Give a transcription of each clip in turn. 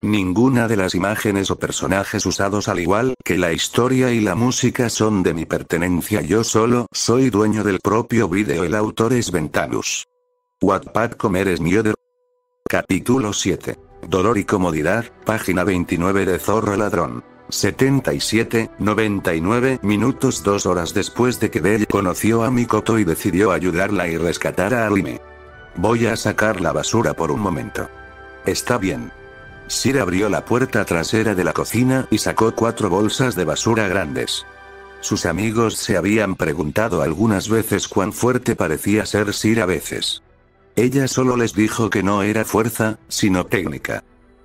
Ninguna de las imágenes o personajes usados al igual que la historia y la música son de mi pertenencia, yo solo soy dueño del propio vídeo, el autor es Ventanus. Wattpad Comer Mioder. Capítulo 7. Dolor y comodidad, página 29 de Zorro Ladrón. 77-99 minutos. 2 horas después de que Belle conoció a Mikoto y decidió ayudarla y rescatar a Arime. Voy a sacar la basura por un momento. Está bien. Sir abrió la puerta trasera de la cocina y sacó 4 bolsas de basura grandes. Sus amigos se habían preguntado algunas veces cuán fuerte parecía ser Sir a veces. Ella solo les dijo que no era fuerza, sino técnica.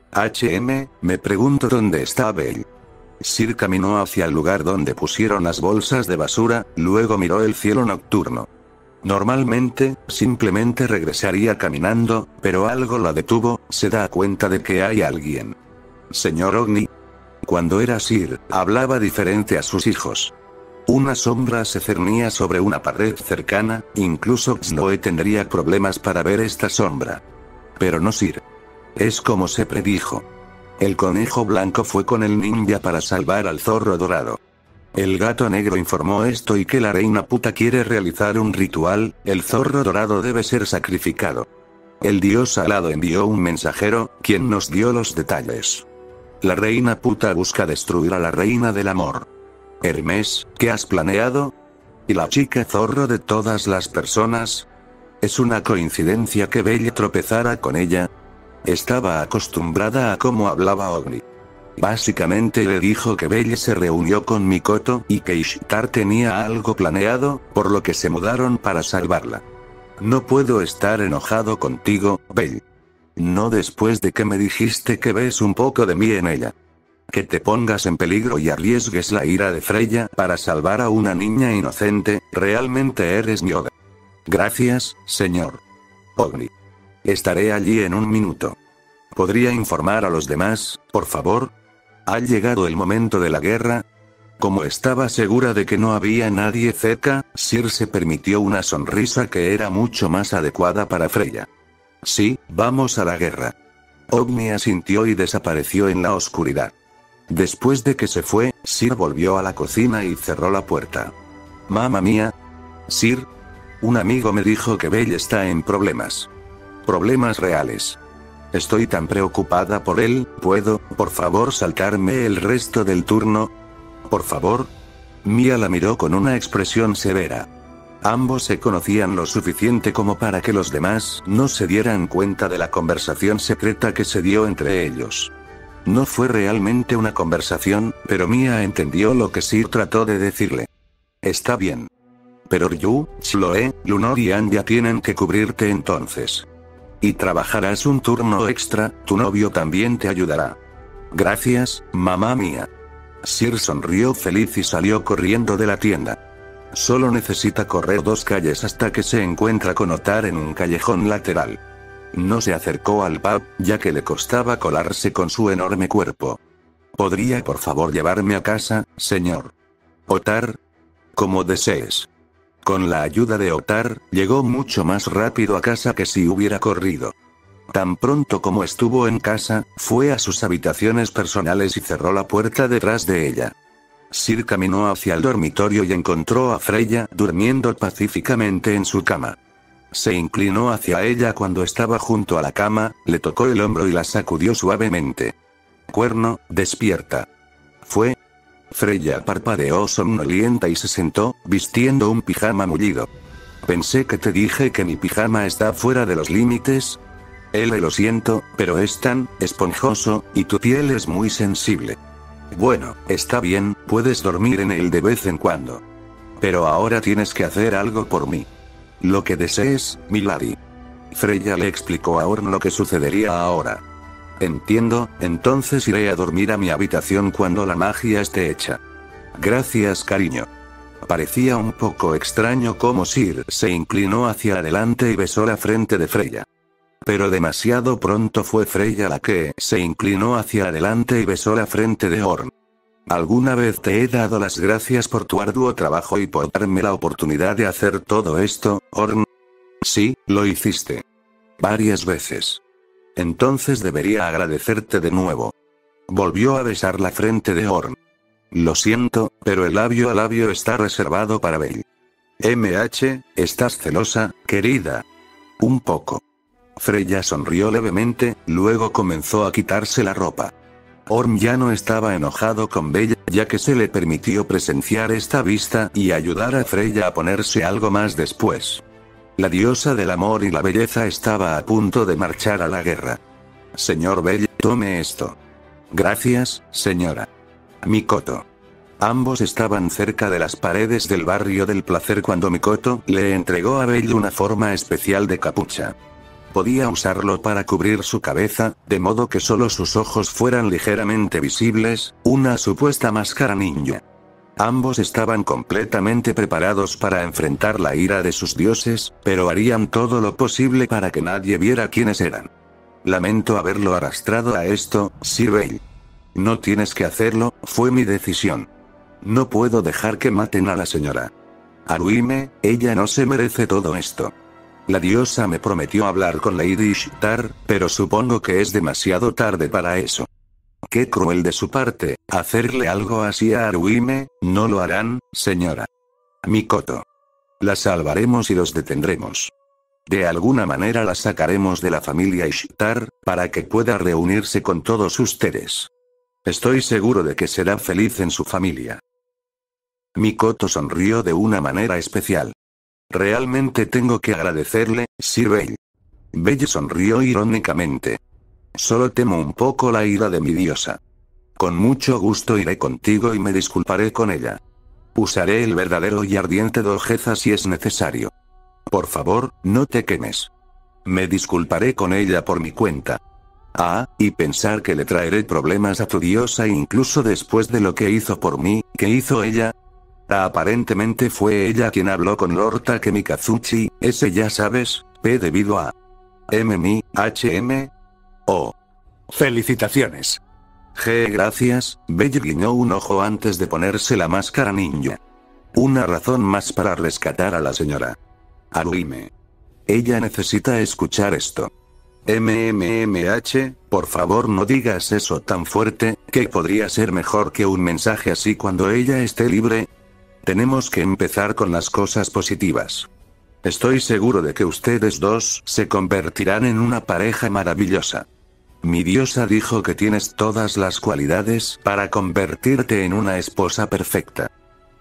Me pregunto dónde está Belle. Sir caminó hacia el lugar donde pusieron las bolsas de basura, luego miró el cielo nocturno. Normalmente, simplemente regresaría caminando, pero algo la detuvo, se da cuenta de que hay alguien. Señor Ogni. Cuando era Sir, hablaba diferente a sus hijos. Una sombra se cernía sobre una pared cercana, incluso Xnoe tendría problemas para ver esta sombra. Pero no Sir. Es como se predijo. El conejo blanco fue con el ninja para salvar al zorro dorado. El gato negro informó esto y que la reina puta quiere realizar un ritual, el zorro dorado debe ser sacrificado. El dios alado envió un mensajero, quien nos dio los detalles. La reina puta busca destruir a la reina del amor. Hermes, ¿qué has planeado? ¿Y la chica zorro de todas las personas? ¿Es una coincidencia que Belle tropezara con ella? Estaba acostumbrada a cómo hablaba Ogni. Básicamente le dijo que Belle se reunió con Mikoto y que Ishtar tenía algo planeado, por lo que se mudaron para salvarla. No puedo estar enojado contigo, Belle. No después de que me dijiste que ves un poco de mí en ella. Que te pongas en peligro y arriesgues la ira de Freya para salvar a una niña inocente, realmente eres mi Oda. Gracias, señor Ogni. Estaré allí en un minuto. ¿Podría informar a los demás, por favor? ¿Ha llegado el momento de la guerra? Como estaba segura de que no había nadie cerca, Sir se permitió una sonrisa que era mucho más adecuada para Freya. Sí, vamos a la guerra. Ogni asintió y desapareció en la oscuridad. Después de que se fue, Sir volvió a la cocina y cerró la puerta. Mamma mía. Sir. Un amigo me dijo que Belle está en problemas. Problemas reales. Estoy tan preocupada por él, ¿puedo, por favor, saltarme el resto del turno? Por favor. Mia la miró con una expresión severa. Ambos se conocían lo suficiente como para que los demás no se dieran cuenta de la conversación secreta que se dio entre ellos. No fue realmente una conversación, pero Mia entendió lo que Sir trató de decirle. Está bien. Pero Ryu, Chloe, Lunor y Anya tienen que cubrirte entonces. Y trabajarás un turno extra, tu novio también te ayudará. Gracias, mamá mía. Sir sonrió feliz y salió corriendo de la tienda. Solo necesita correr 2 calles hasta que se encuentra con Otar en un callejón lateral. No se acercó al pub, ya que le costaba colarse con su enorme cuerpo. ¿Podría por favor llevarme a casa, señor Otar? Como desees. Con la ayuda de Otar, llegó mucho más rápido a casa que si hubiera corrido. Tan pronto como estuvo en casa, fue a sus habitaciones personales y cerró la puerta detrás de ella. Sir caminó hacia el dormitorio y encontró a Freya durmiendo pacíficamente en su cama. Se inclinó hacia ella cuando estaba junto a la cama, le tocó el hombro y la sacudió suavemente. Cuerno, despierta. ¿Fue? Freya parpadeó somnolienta y se sentó, vistiendo un pijama mullido. Pensé que te dije que mi pijama está fuera de los límites. Lo siento, pero es tan esponjoso, y tu piel es muy sensible. Bueno, está bien, puedes dormir en él de vez en cuando. Pero ahora tienes que hacer algo por mí. Lo que desees, milady. Freya le explicó a Orn lo que sucedería ahora. Entiendo, entonces iré a dormir a mi habitación cuando la magia esté hecha. Gracias, cariño. Parecía un poco extraño cómo Sir se inclinó hacia adelante y besó la frente de Freya. Pero demasiado pronto fue Freya la que se inclinó hacia adelante y besó la frente de Orn. ¿Alguna vez te he dado las gracias por tu arduo trabajo y por darme la oportunidad de hacer todo esto, Orn? Sí, lo hiciste. Varias veces. Entonces debería agradecerte de nuevo. Volvió a besar la frente de Orm. Lo siento, pero el labio a labio está reservado para Belle. ¿Estás celosa, querida? Un poco. Freya sonrió levemente, luego comenzó a quitarse la ropa. Orm ya no estaba enojado con Belle, ya que se le permitió presenciar esta vista y ayudar a Freya a ponerse algo más después. La diosa del amor y la belleza estaba a punto de marchar a la guerra. Señor Belle, tome esto. Gracias, señora. Mikoto. Ambos estaban cerca de las paredes del barrio del placer cuando Mikoto le entregó a Belle una forma especial de capucha. Podía usarlo para cubrir su cabeza, de modo que solo sus ojos fueran ligeramente visibles, una supuesta máscara ninja. Ambos estaban completamente preparados para enfrentar la ira de sus dioses, pero harían todo lo posible para que nadie viera quiénes eran. Lamento haberlo arrastrado a esto, Sir Belle. No tienes que hacerlo, fue mi decisión. No puedo dejar que maten a la señora Haruhime, ella no se merece todo esto. La diosa me prometió hablar con Lady Ishtar, pero supongo que es demasiado tarde para eso. Qué cruel de su parte, hacerle algo así a Haruhime, no lo harán, señora Mikoto. La salvaremos y los detendremos. De alguna manera la sacaremos de la familia Ishtar, para que pueda reunirse con todos ustedes. Estoy seguro de que será feliz en su familia. Mikoto sonrió de una manera especial. Realmente tengo que agradecerle, Sir Belle. Belle sonrió irónicamente. Solo temo un poco la ira de mi diosa. Con mucho gusto iré contigo y me disculparé con ella. Usaré el verdadero y ardiente Dojeza si es necesario. Por favor, no te quemes. Me disculparé con ella por mi cuenta. Ah, y pensar que le traeré problemas a tu diosa incluso después de lo que hizo por mí, ¿qué hizo ella? Aparentemente fue ella quien habló con Lord Takemikazuchi, ese ya sabes, P debido a MMI-HM. Oh. Felicitaciones. Gracias, Belle guiñó un ojo antes de ponerse la máscara ninja. Una razón más para rescatar a la señora Haruhime. Ella necesita escuchar esto. Por favor no digas eso tan fuerte, que podría ser mejor que un mensaje así cuando ella esté libre. Tenemos que empezar con las cosas positivas. Estoy seguro de que ustedes dos se convertirán en una pareja maravillosa. Mi diosa dijo que tienes todas las cualidades para convertirte en una esposa perfecta.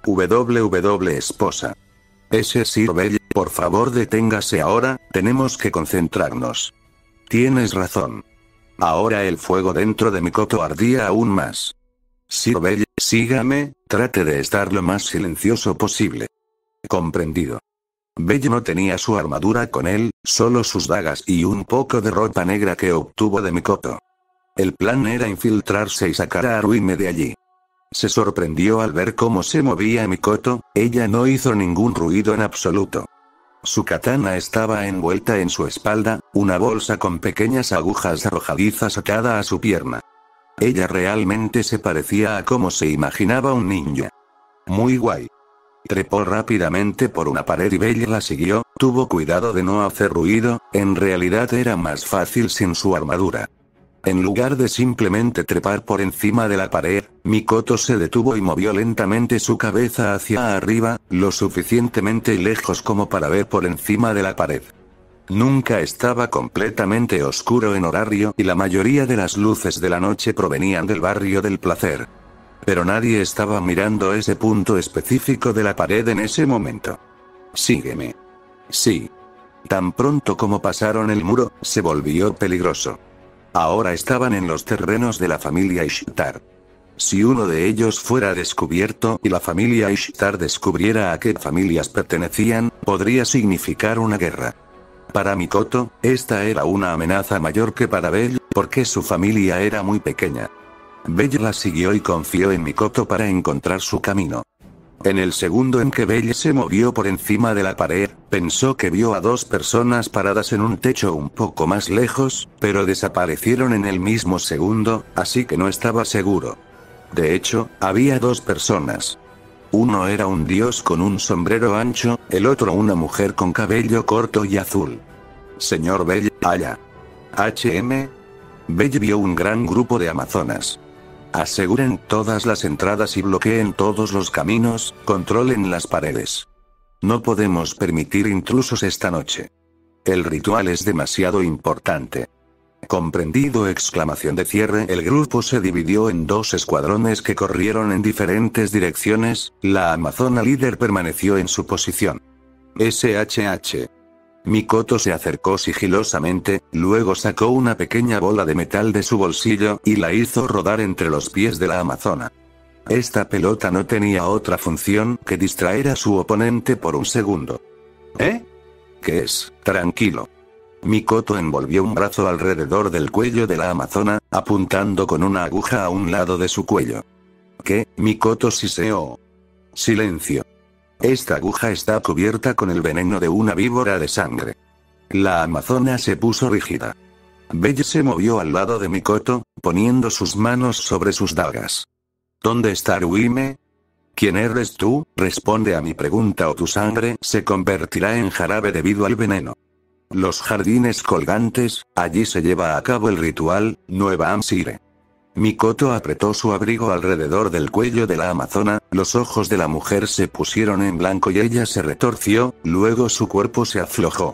Esposa. Ese Sir Belle, por favor deténgase ahora, tenemos que concentrarnos. Tienes razón. Ahora el fuego dentro de Mikoto ardía aún más. Sir Belle, sígame, trate de estar lo más silencioso posible. Comprendido. Belle no tenía su armadura con él, solo sus dagas y un poco de ropa negra que obtuvo de Mikoto. El plan era infiltrarse y sacar a Haruhime de allí. Se sorprendió al ver cómo se movía Mikoto, ella no hizo ningún ruido en absoluto. Su katana estaba envuelta en su espalda, una bolsa con pequeñas agujas arrojadizas atada a su pierna. Ella realmente se parecía a cómo se imaginaba un ninja. Muy guay. Trepó rápidamente por una pared y Belle la siguió, tuvo cuidado de no hacer ruido, en realidad era más fácil sin su armadura. En lugar de simplemente trepar por encima de la pared, Mikoto se detuvo y movió lentamente su cabeza hacia arriba, lo suficientemente lejos como para ver por encima de la pared. Nunca estaba completamente oscuro en horario y la mayoría de las luces de la noche provenían del barrio del placer. Pero nadie estaba mirando ese punto específico de la pared en ese momento. Sígueme. Sí. Tan pronto como pasaron el muro, se volvió peligroso. Ahora estaban en los terrenos de la familia Ishtar. Si uno de ellos fuera descubierto y la familia Ishtar descubriera a qué familias pertenecían, podría significar una guerra. Para Mikoto, esta era una amenaza mayor que para Belle, porque su familia era muy pequeña. Belle la siguió y confió en Mikoto para encontrar su camino. En el segundo en que Belle se movió por encima de la pared, pensó que vio a dos personas paradas en un techo un poco más lejos, pero desaparecieron en el mismo segundo, así que no estaba seguro. De hecho, había dos personas. Uno era un dios con un sombrero ancho, el otro una mujer con cabello corto y azul. Señor Belle, allá. Belle vio un gran grupo de amazonas. Aseguren todas las entradas y bloqueen todos los caminos, controlen las paredes. No podemos permitir intrusos esta noche. El ritual es demasiado importante. Comprendido! Exclamación de cierre. El grupo se dividió en dos escuadrones que corrieron en diferentes direcciones. La amazona líder permaneció en su posición. SHH. Mikoto se acercó sigilosamente, luego sacó una pequeña bola de metal de su bolsillo y la hizo rodar entre los pies de la amazona. Esta pelota no tenía otra función que distraer a su oponente por un segundo. ¿Eh? ¿Qué es? Tranquilo. Mikoto envolvió un brazo alrededor del cuello de la amazona, apuntando con una aguja a un lado de su cuello. ¿Qué? Mikoto siseó. Silencio. Esta aguja está cubierta con el veneno de una víbora de sangre. La amazona se puso rígida. Belle se movió al lado de Mikoto, poniendo sus manos sobre sus dagas. ¿Dónde está Haruhime? ¿Quién eres tú? Responde a mi pregunta o tu sangre se convertirá en jarabe debido al veneno. Los jardines colgantes, allí se lleva a cabo el ritual, Nueva Amsire. Mikoto apretó su abrigo alrededor del cuello de la amazona, los ojos de la mujer se pusieron en blanco y ella se retorció, luego su cuerpo se aflojó.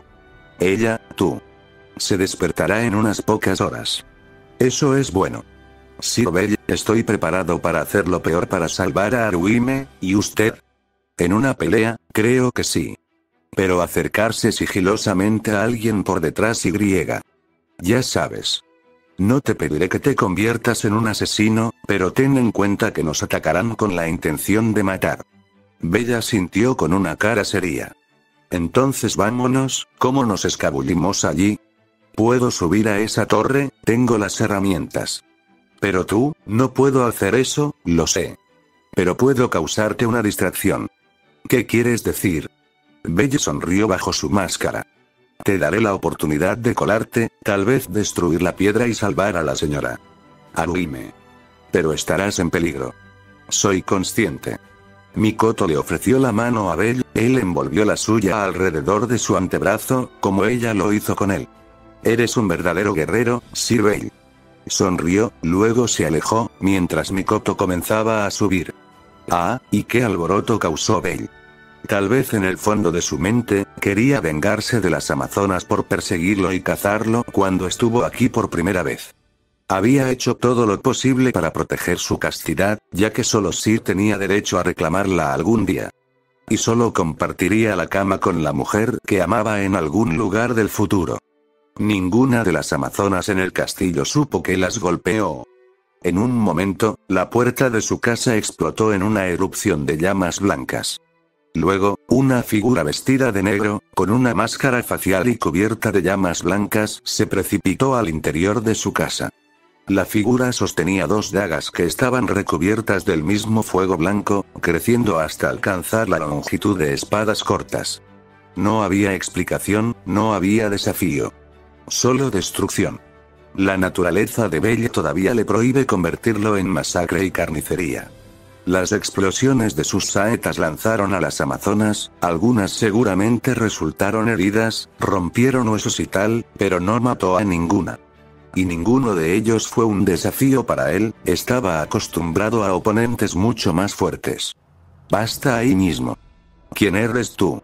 Tú. Se despertará en unas pocas horas. Eso es bueno. Sir Belle, estoy preparado para hacer lo peor para salvar a Haruhime, ¿y usted? ¿En una pelea? Creo que sí. Pero acercarse sigilosamente a alguien por detrás y griega. Ya sabes. No te pediré que te conviertas en un asesino, pero ten en cuenta que nos atacarán con la intención de matar. Bella sintió con una cara seria. Entonces vámonos, ¿cómo nos escabullimos allí? Puedo subir a esa torre, tengo las herramientas. Pero tú, no puedo hacer eso, lo sé. Pero puedo causarte una distracción. ¿Qué quieres decir? Belle sonrió bajo su máscara. Te daré la oportunidad de colarte, tal vez destruir la piedra y salvar a la señora Haruhime. Pero estarás en peligro. Soy consciente. Mikoto le ofreció la mano a Belle, él envolvió la suya alrededor de su antebrazo, como ella lo hizo con él. Eres un verdadero guerrero, Sir Belle. Sonrió, luego se alejó, mientras Mikoto comenzaba a subir. ¿Y qué alboroto causó Belle? Tal vez en el fondo de su mente, quería vengarse de las amazonas por perseguirlo y cazarlo cuando estuvo aquí por primera vez. Había hecho todo lo posible para proteger su castidad, ya que solo Sir tenía derecho a reclamarla algún día. Y solo compartiría la cama con la mujer que amaba en algún lugar del futuro. Ninguna de las amazonas en el castillo supo que las golpeó. En un momento, la puerta de su casa explotó en una erupción de llamas blancas. Luego, una figura vestida de negro, con una máscara facial y cubierta de llamas blancas, se precipitó al interior de su casa. La figura sostenía dos dagas que estaban recubiertas del mismo fuego blanco, creciendo hasta alcanzar la longitud de espadas cortas. No había explicación, no había desafío. Solo destrucción. La naturaleza de Belle todavía le prohíbe convertirlo en masacre y carnicería. Las explosiones de sus saetas lanzaron a las amazonas, algunas seguramente resultaron heridas, rompieron huesos y tal, pero no mató a ninguna. Y ninguno de ellos fue un desafío para él, estaba acostumbrado a oponentes mucho más fuertes. Basta ahí mismo. ¿Quién eres tú?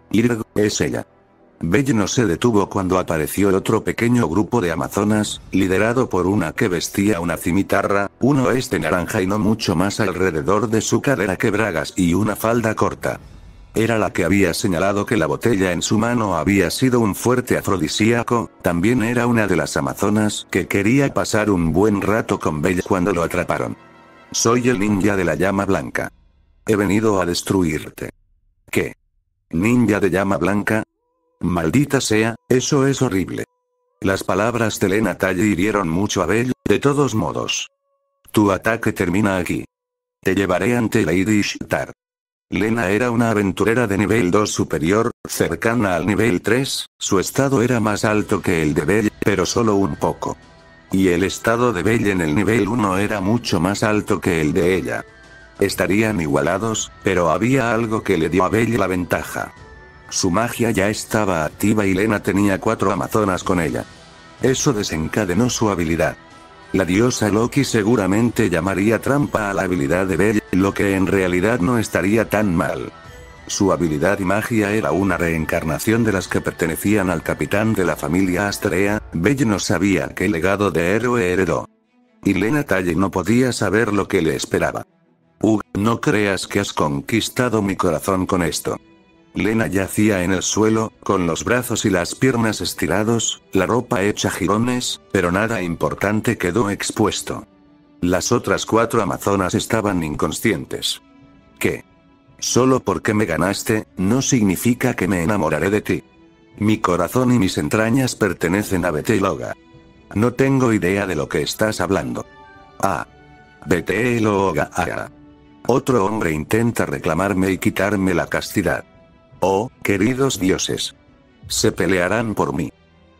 Es ella. Belle no se detuvo cuando apareció otro pequeño grupo de amazonas, liderado por una que vestía una cimitarra, un oeste naranja y no mucho más alrededor de su cadera que bragas y una falda corta. Era la que había señalado que la botella en su mano había sido un fuerte afrodisíaco, también era una de las amazonas que quería pasar un buen rato con Belle cuando lo atraparon. Soy el ninja de la llama blanca. He venido a destruirte. ¿Qué? ¿Ninja de llama blanca? Maldita sea, eso es horrible. Las palabras de Lena Talle hirieron mucho a Belle, de todos modos. Tu ataque termina aquí. Te llevaré ante Lady Ishtar. Lena era una aventurera de nivel 2 superior, cercana al nivel 3, su estado era más alto que el de Belle, pero solo un poco. Y el estado de Belle en el nivel 1 era mucho más alto que el de ella. Estarían igualados, pero había algo que le dio a Belle la ventaja. Su magia ya estaba activa y Lena tenía 4 amazonas con ella. Eso desencadenó su habilidad. La diosa Loki seguramente llamaría trampa a la habilidad de Belle, lo que en realidad no estaría tan mal. Su habilidad y magia era una reencarnación de las que pertenecían al capitán de la familia Astrea. Belle no sabía qué legado de héroe heredó. Y Lena Talle no podía saber lo que le esperaba. No creas que has conquistado mi corazón con esto. Lena yacía en el suelo, con los brazos y las piernas estirados, la ropa hecha jirones, pero nada importante quedó expuesto. Las otras 4 amazonas estaban inconscientes. ¿Qué? Solo porque me ganaste, no significa que me enamoraré de ti. Mi corazón y mis entrañas pertenecen a Beteloga. No tengo idea de lo que estás hablando. Beteloga. Otro hombre intenta reclamarme y quitarme la castidad. Oh, queridos dioses. Se pelearán por mí.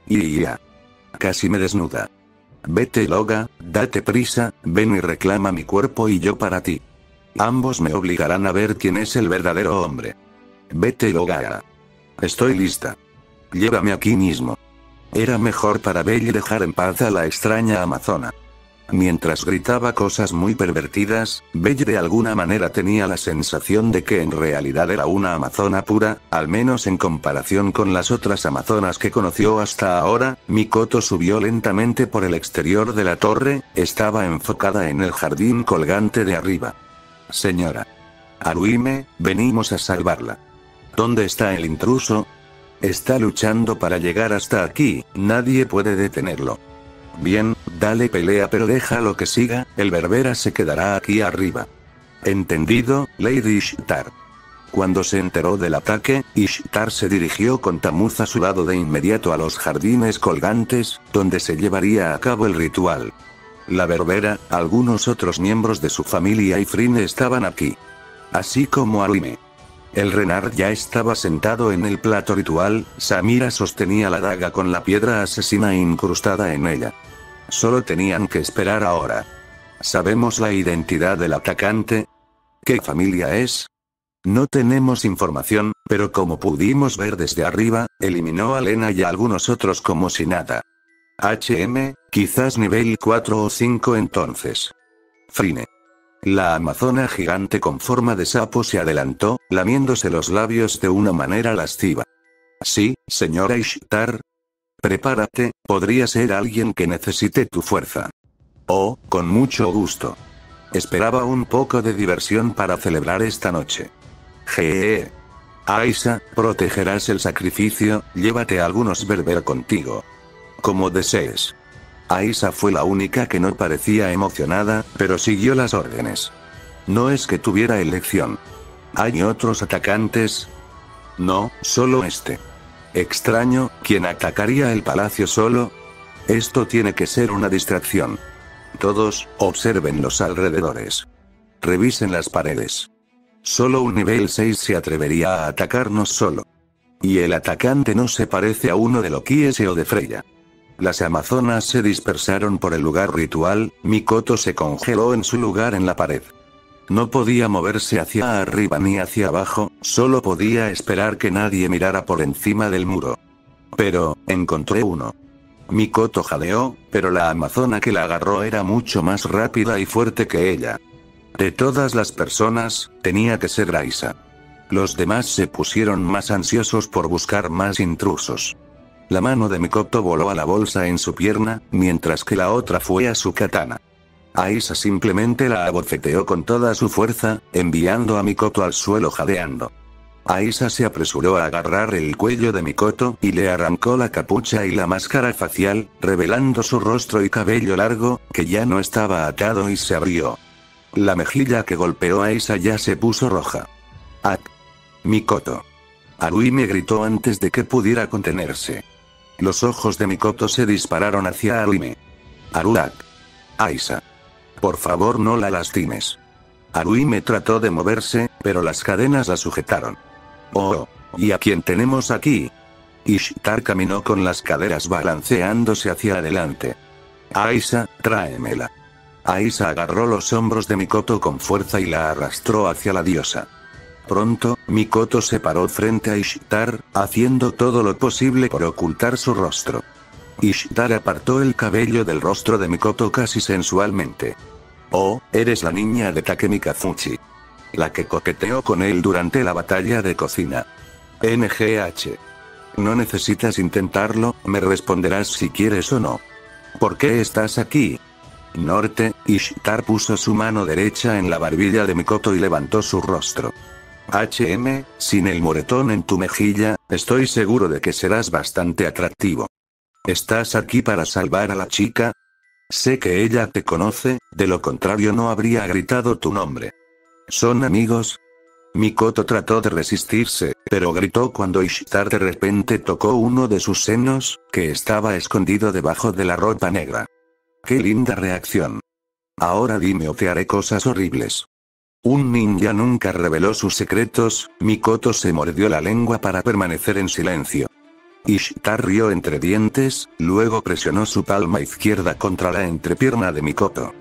Casi me desnuda. Beteloga, date prisa, ven y reclama mi cuerpo y yo para ti. Ambos me obligarán a ver quién es el verdadero hombre. Beteloga. Estoy lista. Llévame aquí mismo. Era mejor para Belle dejar en paz a la extraña amazona. Mientras gritaba cosas muy pervertidas, Belle de alguna manera tenía la sensación de que en realidad era una amazona pura, al menos en comparación con las otras amazonas que conoció hasta ahora. Mikoto subió lentamente por el exterior de la torre, estaba enfocada en el jardín colgante de arriba. Señora Haruhime, venimos a salvarla. ¿Dónde está el intruso? Está luchando para llegar hasta aquí, nadie puede detenerlo. Bien, dale pelea pero déjalo que siga, el Berbera se quedará aquí arriba. Entendido, Lady Ishtar. Cuando se enteró del ataque, Ishtar se dirigió con Tamuz a su lado de inmediato a los jardines colgantes, donde se llevaría a cabo el ritual. La Berbera, algunos otros miembros de su familia y Frine estaban aquí. Así como Haruhime. El Renard ya estaba sentado en el plato ritual, Samira sostenía la daga con la piedra asesina incrustada en ella. Solo tenían que esperar ahora. ¿Sabemos la identidad del atacante? ¿Qué familia es? No tenemos información, pero como pudimos ver desde arriba, eliminó a Lena y a algunos otros como si nada. Quizás nivel 4 o 5 entonces. Frine. La amazona gigante con forma de sapo se adelantó, lamiéndose los labios de una manera lasciva. Sí, señora Ishtar. Prepárate, podría ser alguien que necesite tu fuerza. Oh, con mucho gusto. Esperaba un poco de diversión para celebrar esta noche. Aisa, protegerás el sacrificio, llévate a algunos Berber contigo. Como desees. Aisa fue la única que no parecía emocionada, pero siguió las órdenes. No es que tuviera elección. ¿Hay otros atacantes? No, solo este. Extraño, ¿quién atacaría el palacio solo? Esto tiene que ser una distracción. Todos, observen los alrededores. Revisen las paredes. Solo un nivel 6 se atrevería a atacarnos solo. Y el atacante no se parece a uno de Lokiese o de Freya. Las amazonas se dispersaron por el lugar ritual, Mikoto se congeló en su lugar en la pared. No podía moverse hacia arriba ni hacia abajo, solo podía esperar que nadie mirara por encima del muro. Pero, encontré uno. Mikoto jadeó, pero la amazona que la agarró era mucho más rápida y fuerte que ella. De todas las personas, tenía que ser Aisa. Los demás se pusieron más ansiosos por buscar más intrusos. La mano de Mikoto voló a la bolsa en su pierna, mientras que la otra fue a su katana. Aisa simplemente la abofeteó con toda su fuerza, enviando a Mikoto al suelo jadeando. Aisa se apresuró a agarrar el cuello de Mikoto y le arrancó la capucha y la máscara facial, revelando su rostro y cabello largo, que ya no estaba atado y se abrió. La mejilla que golpeó a Aisa ya se puso roja. Mikoto. Haruhime gritó antes de que pudiera contenerse. Los ojos de Mikoto se dispararon hacia Haruhime. Aisa. Por favor no la lastimes. Haruhime trató de moverse, pero las cadenas la sujetaron. Oh, ¿y a quién tenemos aquí? Ishtar caminó con las caderas balanceándose hacia adelante. Aisa, tráemela. Aisa agarró los hombros de Mikoto con fuerza y la arrastró hacia la diosa. Pronto, Mikoto se paró frente a Ishtar, haciendo todo lo posible por ocultar su rostro. Ishtar apartó el cabello del rostro de Mikoto casi sensualmente. Oh, eres la niña de Takemi Kazuchi. La que coqueteó con él durante la batalla de cocina. NGH. No necesitas intentarlo, me responderás si quieres o no. ¿Por qué estás aquí? Norte, Ishtar puso su mano derecha en la barbilla de Mikoto y levantó su rostro. Sin el moretón en tu mejilla, estoy seguro de que serás bastante atractivo. ¿Estás aquí para salvar a la chica? Sé que ella te conoce, de lo contrario no habría gritado tu nombre. ¿Son amigos? Mikoto trató de resistirse, pero gritó cuando Ishtar de repente tocó uno de sus senos, que estaba escondido debajo de la ropa negra. ¡Qué linda reacción! Ahora dime o te haré cosas horribles. Un ninja nunca reveló sus secretos, Mikoto se mordió la lengua para permanecer en silencio. Ishtar rió entre dientes, luego presionó su palma izquierda contra la entrepierna de Mikoto.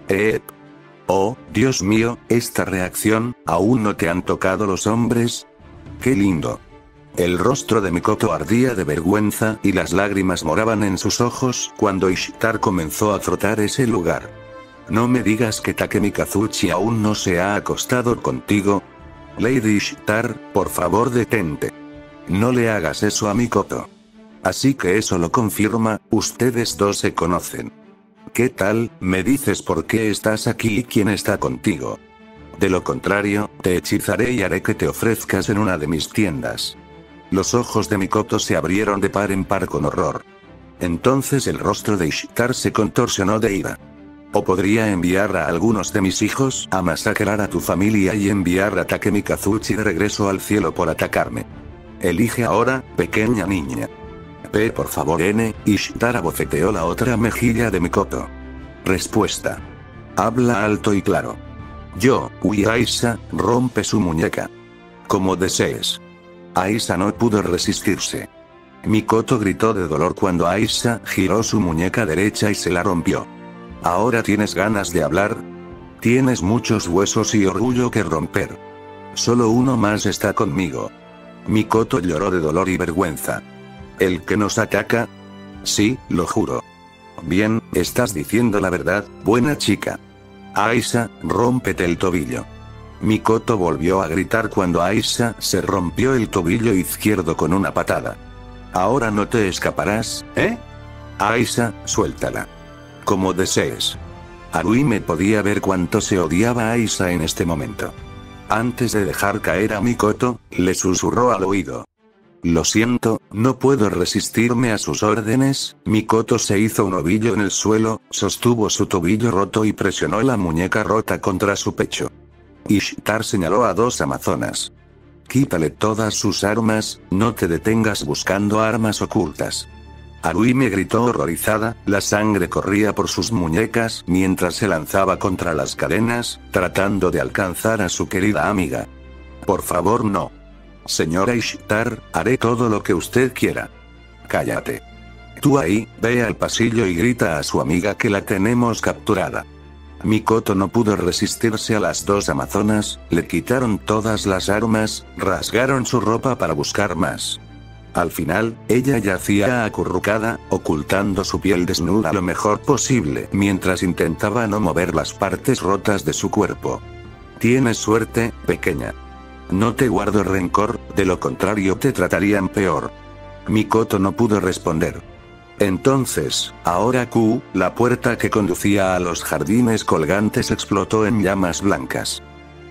Oh, Dios mío, esta reacción, ¿aún no te han tocado los hombres? ¡Qué lindo! El rostro de Mikoto ardía de vergüenza y las lágrimas moraban en sus ojos cuando Ishtar comenzó a frotar ese lugar. No me digas que Takemi Kazuchi aún no se ha acostado contigo. Lady Ishtar, por favor detente. No le hagas eso a Mikoto. Así que eso lo confirma, ustedes dos se conocen. ¿Qué tal, me dices por qué estás aquí y quién está contigo? De lo contrario, te hechizaré y haré que te ofrezcas en una de mis tiendas. Los ojos de Mikoto se abrieron de par en par con horror. Entonces el rostro de Ishtar se contorsionó de ira. O podría enviar a algunos de mis hijos a masacrar a tu familia y enviar a Takemi Kazuchi de regreso al cielo por atacarme. Elige ahora, pequeña niña. Por favor Ishtar abofeteó la otra mejilla de Mikoto. Respuesta. Habla alto y claro. Yo, Aisa, rompe su muñeca. Como desees. Aisa no pudo resistirse. Mikoto gritó de dolor cuando Aisa giró su muñeca derecha y se la rompió. ¿Ahora tienes ganas de hablar? Tienes muchos huesos y orgullo que romper. Solo uno más está conmigo. Mikoto lloró de dolor y vergüenza. ¿El que nos ataca? Sí, lo juro. Bien, estás diciendo la verdad, buena chica. Aisa, rómpete el tobillo. Mikoto volvió a gritar cuando Aisa se rompió el tobillo izquierdo con una patada. Ahora no te escaparás, ¿eh? Aisa, suéltala. Como desees. Haruhime podía ver cuánto se odiaba a Aisa en este momento. Antes de dejar caer a Mikoto, le susurró al oído. Lo siento, no puedo resistirme a sus órdenes. Mikoto se hizo un ovillo en el suelo, sostuvo su tobillo roto y presionó la muñeca rota contra su pecho. Ishtar señaló a dos amazonas. Quítale todas sus armas, no te detengas buscando armas ocultas. Haruhime gritó horrorizada, la sangre corría por sus muñecas mientras se lanzaba contra las cadenas, tratando de alcanzar a su querida amiga. Por favor no. Señora Ishtar, haré todo lo que usted quiera. Cállate. Tú ahí, ve al pasillo y grita a su amiga que la tenemos capturada. Mikoto no pudo resistirse a las dos amazonas, le quitaron todas las armas, rasgaron su ropa para buscar más. Al final, ella yacía acurrucada, ocultando su piel desnuda lo mejor posible mientras intentaba no mover las partes rotas de su cuerpo. Tienes suerte, pequeña. No te guardo rencor, de lo contrario te tratarían peor. Mikoto no pudo responder. Entonces, ahora la puerta que conducía a los jardines colgantes explotó en llamas blancas.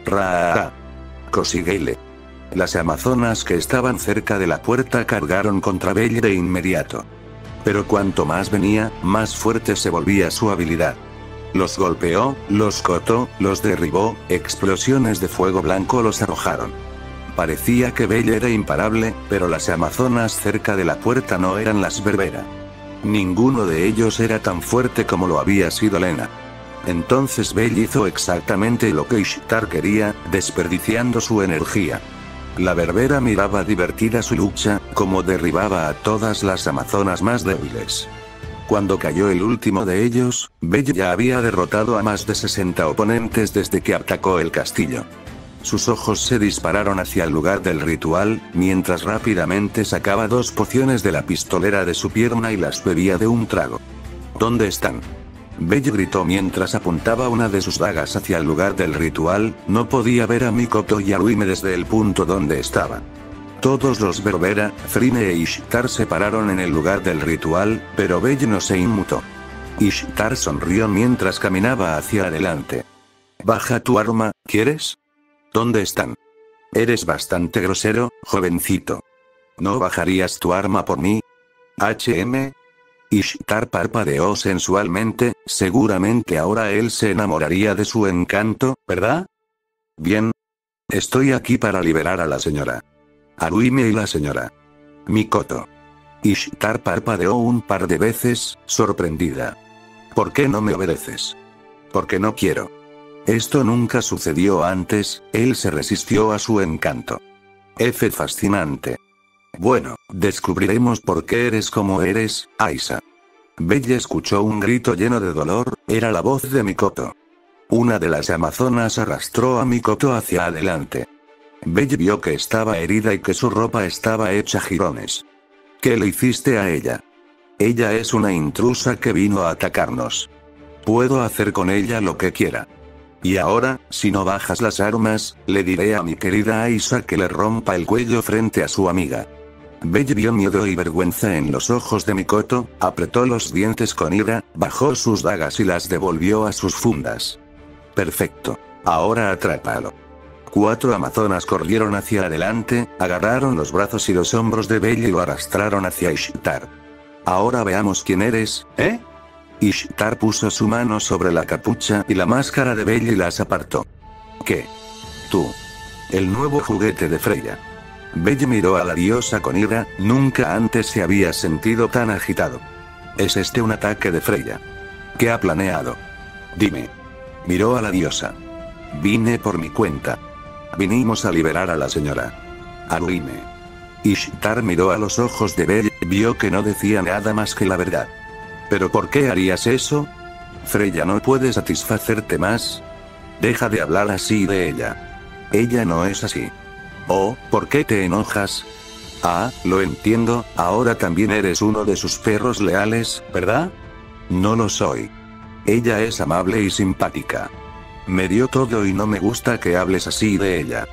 Ra. Koshigele. Las amazonas que estaban cerca de la puerta cargaron contra Belle de inmediato. Pero cuanto más venía, más fuerte se volvía su habilidad. Los golpeó, los cortó, los derribó, explosiones de fuego blanco los arrojaron. Parecía que Belle era imparable, pero las amazonas cerca de la puerta no eran las Berbera. Ninguno de ellos era tan fuerte como lo había sido Lena. Entonces Belle hizo exactamente lo que Ishtar quería, desperdiciando su energía. La Berbera miraba divertida su lucha, como derribaba a todas las amazonas más débiles. Cuando cayó el último de ellos, Belle ya había derrotado a más de 60 oponentes desde que atacó el castillo. Sus ojos se dispararon hacia el lugar del ritual, mientras rápidamente sacaba 2 pociones de la pistolera de su pierna y las bebía de un trago. ¿Dónde están? Belle gritó mientras apuntaba una de sus dagas hacia el lugar del ritual. No podía ver a Mikoto y a Arime desde el punto donde estaban. Todos los Berbera, Frine e Ishtar se pararon en el lugar del ritual, pero Belle no se inmutó. Ishtar sonrió mientras caminaba hacia adelante. Baja tu arma, ¿quieres? ¿Dónde están? Eres bastante grosero, jovencito. ¿No bajarías tu arma por mí? Ishtar parpadeó sensualmente, seguramente ahora él se enamoraría de su encanto, ¿verdad? Bien. Estoy aquí para liberar a la señora Arime y la señora Mikoto. Ishtar parpadeó un par de veces, sorprendida. ¿Por qué no me obedeces? Porque no quiero. Esto nunca sucedió antes, él se resistió a su encanto. Fascinante. Bueno, descubriremos por qué eres como eres, Aisa. Belle escuchó un grito lleno de dolor, era la voz de Mikoto. Una de las amazonas arrastró a Mikoto hacia adelante. Belle vio que estaba herida y que su ropa estaba hecha jirones. ¿Qué le hiciste a ella? Ella es una intrusa que vino a atacarnos. Puedo hacer con ella lo que quiera. Y ahora, si no bajas las armas, le diré a mi querida Aisa que le rompa el cuello frente a su amiga. Belle vio miedo y vergüenza en los ojos de Mikoto, apretó los dientes con ira, bajó sus dagas y las devolvió a sus fundas. Perfecto. Ahora atrápalo. 4 amazonas corrieron hacia adelante, agarraron los brazos y los hombros de Belle y lo arrastraron hacia Ishtar. Ahora veamos quién eres, ¿eh? Ishtar puso su mano sobre la capucha y la máscara de Belle y las apartó. ¿Qué? Tú. El nuevo juguete de Freya. Belle miró a la diosa con ira, nunca antes se había sentido tan agitado. ¿Es este un ataque de Freya? ¿Qué ha planeado? Dime. Miró a la diosa. Vine por mi cuenta. Vinimos a liberar a la señora Arime. Ishtar miró a los ojos de Belle, vio que no decía nada más que la verdad. ¿Pero por qué harías eso? Freya no puede satisfacerte más. Deja de hablar así de ella. Ella no es así. Oh, ¿por qué te enojas? Ah, lo entiendo, ahora también eres uno de sus perros leales, ¿verdad? No lo soy. Ella es amable y simpática. Me dio todo y no me gusta que hables así de ella.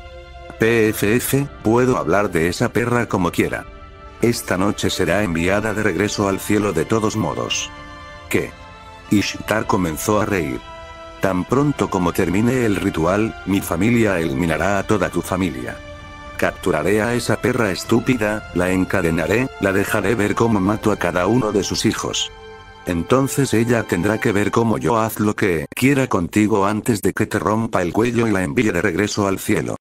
Puedo hablar de esa perra como quiera. Esta noche será enviada de regreso al cielo de todos modos. ¿Qué? Ishtar comenzó a reír. Tan pronto como termine el ritual, mi familia eliminará a toda tu familia. Capturaré a esa perra estúpida, la encadenaré, la dejaré ver cómo mato a cada uno de sus hijos. Entonces ella tendrá que ver cómo yo haz lo que quiera contigo antes de que te rompa el cuello y la envíe de regreso al cielo.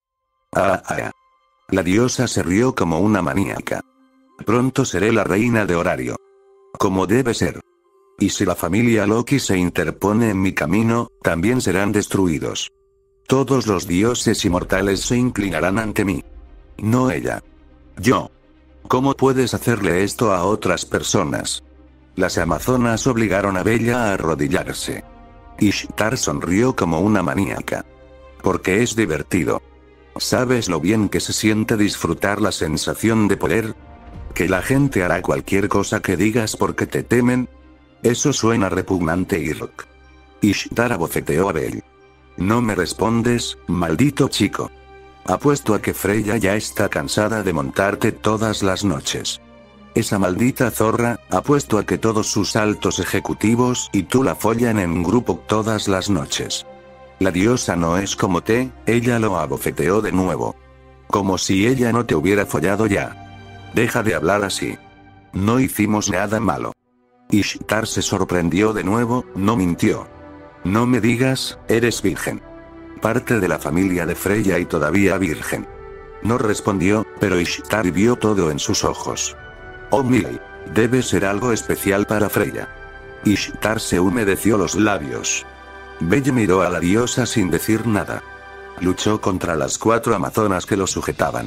La diosa se rió como una maníaca. Pronto seré la reina de Horario. Como debe ser. Y si la familia Loki se interpone en mi camino, también serán destruidos. Todos los dioses inmortales se inclinarán ante mí. No ella. Yo. ¿Cómo puedes hacerle esto a otras personas? Las amazonas obligaron a Bella a arrodillarse. Ishtar sonrió como una maníaca. Porque es divertido. ¿Sabes lo bien que se siente disfrutar la sensación de poder? ¿Que la gente hará cualquier cosa que digas porque te temen? Eso suena repugnante y rock. Ishtar abofeteó a Belle. No me respondes, maldito chico. Apuesto a que Freya ya está cansada de montarte todas las noches. Esa maldita zorra, apuesto a que todos sus altos ejecutivos y tú la follan en un grupo todas las noches. La diosa no es como ella lo abofeteó de nuevo. Como si ella no te hubiera follado ya. Deja de hablar así. No hicimos nada malo. Ishtar se sorprendió de nuevo, no mintió. No me digas, eres virgen. Parte de la familia de Freya y todavía virgen. No respondió, pero Ishtar vio todo en sus ojos. Oh Miley, debe ser algo especial para Freya. Ishtar se humedeció los labios. Belle miró a la diosa sin decir nada. Luchó contra las 4 amazonas que lo sujetaban.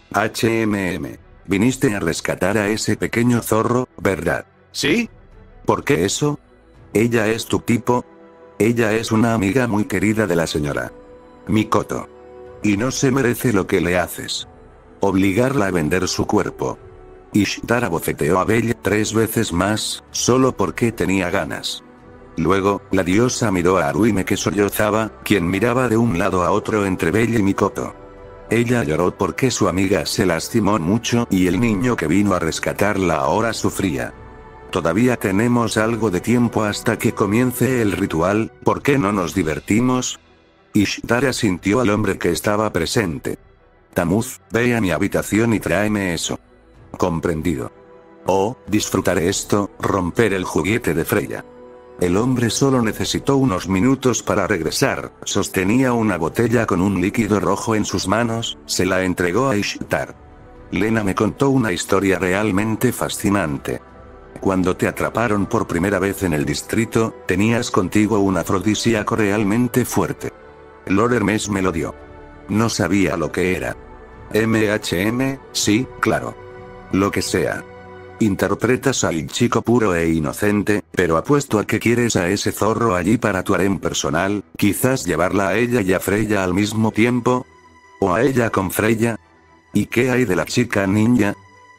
Viniste a rescatar a ese pequeño zorro, ¿verdad? ¿Sí? ¿Por qué eso? ¿Ella es tu tipo? Ella es una amiga muy querida de la señora Mikoto. Y no se merece lo que le haces. Obligarla a vender su cuerpo. Ishtar abofeteó a Bella 3 veces más, solo porque tenía ganas. Luego, la diosa miró a Haruhime que sollozaba, quien miraba de un lado a otro entre Bella y Mikoto. Ella lloró porque su amiga se lastimó mucho y el niño que vino a rescatarla ahora sufría. Todavía tenemos algo de tiempo hasta que comience el ritual, ¿por qué no nos divertimos? Ishtar asintió al hombre que estaba presente. Tamuz, ve a mi habitación y tráeme eso. Comprendido. Oh, disfrutaré esto, romper el juguete de Freya. El hombre solo necesitó unos minutos para regresar, sostenía una botella con un líquido rojo en sus manos, se la entregó a Ishtar. Lena me contó una historia realmente fascinante. Cuando te atraparon por primera vez en el distrito, tenías contigo un afrodisíaco realmente fuerte. Lord Hermes me lo dio. No sabía lo que era. MHM, sí, claro. Lo que sea. Interpretas al chico puro e inocente, pero apuesto a que quieres a ese zorro allí para tu harem personal, quizás llevarla a ella y a Freya al mismo tiempo. ¿O a ella con Freya? ¿Y qué hay de la chica ninja?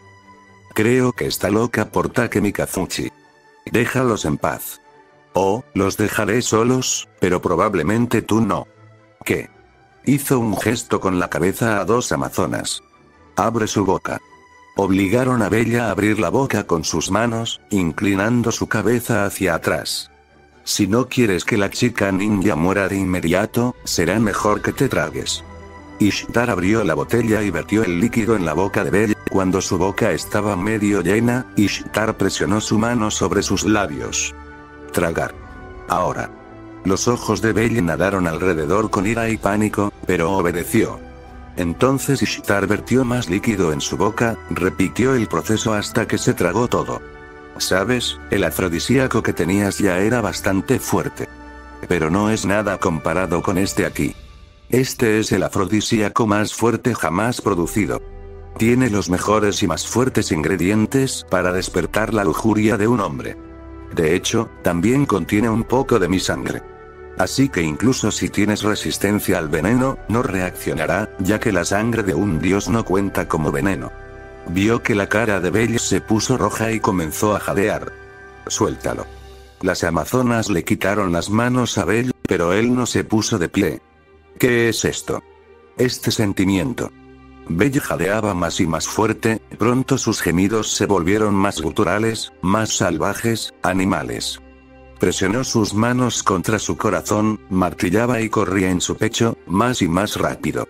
Creo que está loca por Takemi Kazuchi. Déjalos en paz. Oh, los dejaré solos, pero probablemente tú no. ¿Qué? Hizo un gesto con la cabeza a 2 amazonas. Abre su boca. Obligaron a Bella a abrir la boca con sus manos, inclinando su cabeza hacia atrás. Si no quieres que la chica ninja muera de inmediato, será mejor que te tragues. Ishtar abrió la botella y vertió el líquido en la boca de Bella. Cuando su boca estaba medio llena, Ishtar presionó su mano sobre sus labios. Tragar. Ahora. Los ojos de Bella nadaron alrededor con ira y pánico, pero obedeció. Entonces Ishtar vertió más líquido en su boca, repitió el proceso hasta que se tragó todo. Sabes, el afrodisíaco que tenías ya era bastante fuerte. Pero no es nada comparado con este aquí. Este es el afrodisíaco más fuerte jamás producido. Tiene los mejores y más fuertes ingredientes para despertar la lujuria de un hombre. De hecho, también contiene un poco de mi sangre. Así que incluso si tienes resistencia al veneno, no reaccionará, ya que la sangre de un dios no cuenta como veneno. Vio que la cara de Bella se puso roja y comenzó a jadear. Suéltalo. Las amazonas le quitaron las manos a Bella, pero él no se puso de pie. ¿Qué es esto? Este sentimiento. Bella jadeaba más y más fuerte, pronto sus gemidos se volvieron más guturales, más salvajes, animales. Presionó sus manos contra su corazón, martillaba y corría en su pecho, más y más rápido.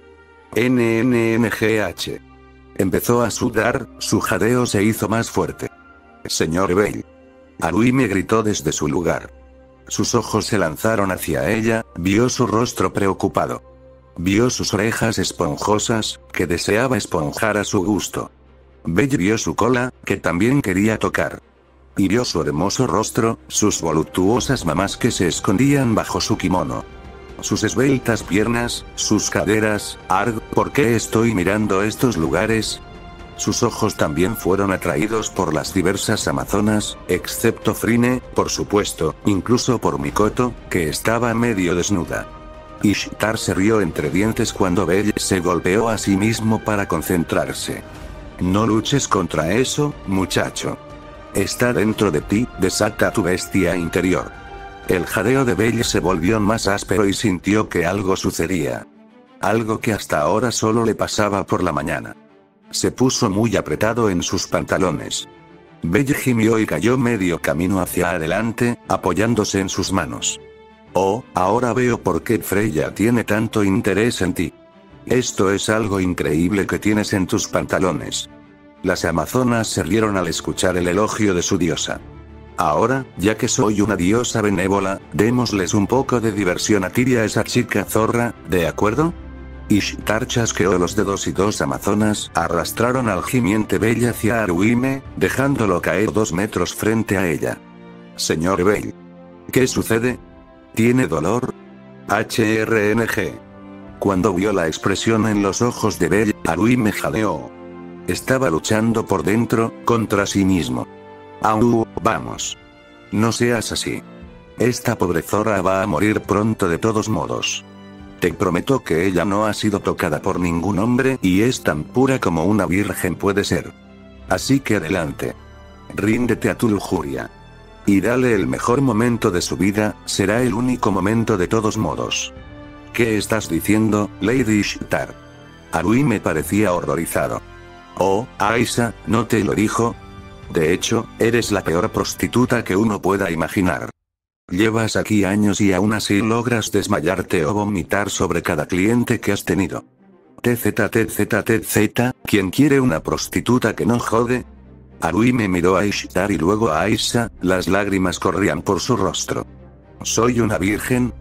NNNGH. Empezó a sudar, su jadeo se hizo más fuerte. Señor Bell. Haruhime gritó desde su lugar. Sus ojos se lanzaron hacia ella, vio su rostro preocupado. Vio sus orejas esponjosas, que deseaba esponjar a su gusto. Bell vio su cola, que también quería tocar. Y vio su hermoso rostro, sus voluptuosas mamas que se escondían bajo su kimono. Sus esbeltas piernas, sus caderas. ¿Por qué estoy mirando estos lugares? Sus ojos también fueron atraídos por las diversas amazonas, excepto Frine, por supuesto, incluso por Mikoto, que estaba medio desnuda. Ishtar se rió entre dientes cuando Bell se golpeó a sí mismo para concentrarse. No luches contra eso, muchacho. Está dentro de ti, desata tu bestia interior. El jadeo de Bell se volvió más áspero y sintió que algo sucedía. Algo que hasta ahora solo le pasaba por la mañana. Se puso muy apretado en sus pantalones. Bell gimió y cayó medio camino hacia adelante, apoyándose en sus manos. Oh, ahora veo por qué Freya tiene tanto interés en ti. Esto es algo increíble que tienes en tus pantalones. Las amazonas se rieron al escuchar el elogio de su diosa. Ahora, ya que soy una diosa benévola, démosles un poco de diversión a ti y a esa chica zorra, ¿de acuerdo? Ishtar chasqueó los dedos y 2 amazonas arrastraron al gimiente Bell hacia Haruhime, dejándolo caer 2 metros frente a ella. Señor Bell. ¿Qué sucede? ¿Tiene dolor? HRNG. Cuando vio la expresión en los ojos de Bell, Haruhime jadeó. Estaba luchando por dentro, contra sí mismo. Au, vamos. No seas así. Esta pobre zorra va a morir pronto de todos modos. Te prometo que ella no ha sido tocada por ningún hombre y es tan pura como una virgen puede ser. Así que adelante. Ríndete a tu lujuria. Y dale el mejor momento de su vida, será el único momento de todos modos. ¿Qué estás diciendo, Lady Ishtar? Arui parecía horrorizado. Oh, Aisha, ¿no te lo dijo? De hecho, eres la peor prostituta que uno pueda imaginar. Llevas aquí años y aún así logras desmayarte o vomitar sobre cada cliente que has tenido. TZ, ¿quién quiere una prostituta que no jode? Arui miró a Ishtar y luego a Aisha, las lágrimas corrían por su rostro. ¿Soy una virgen?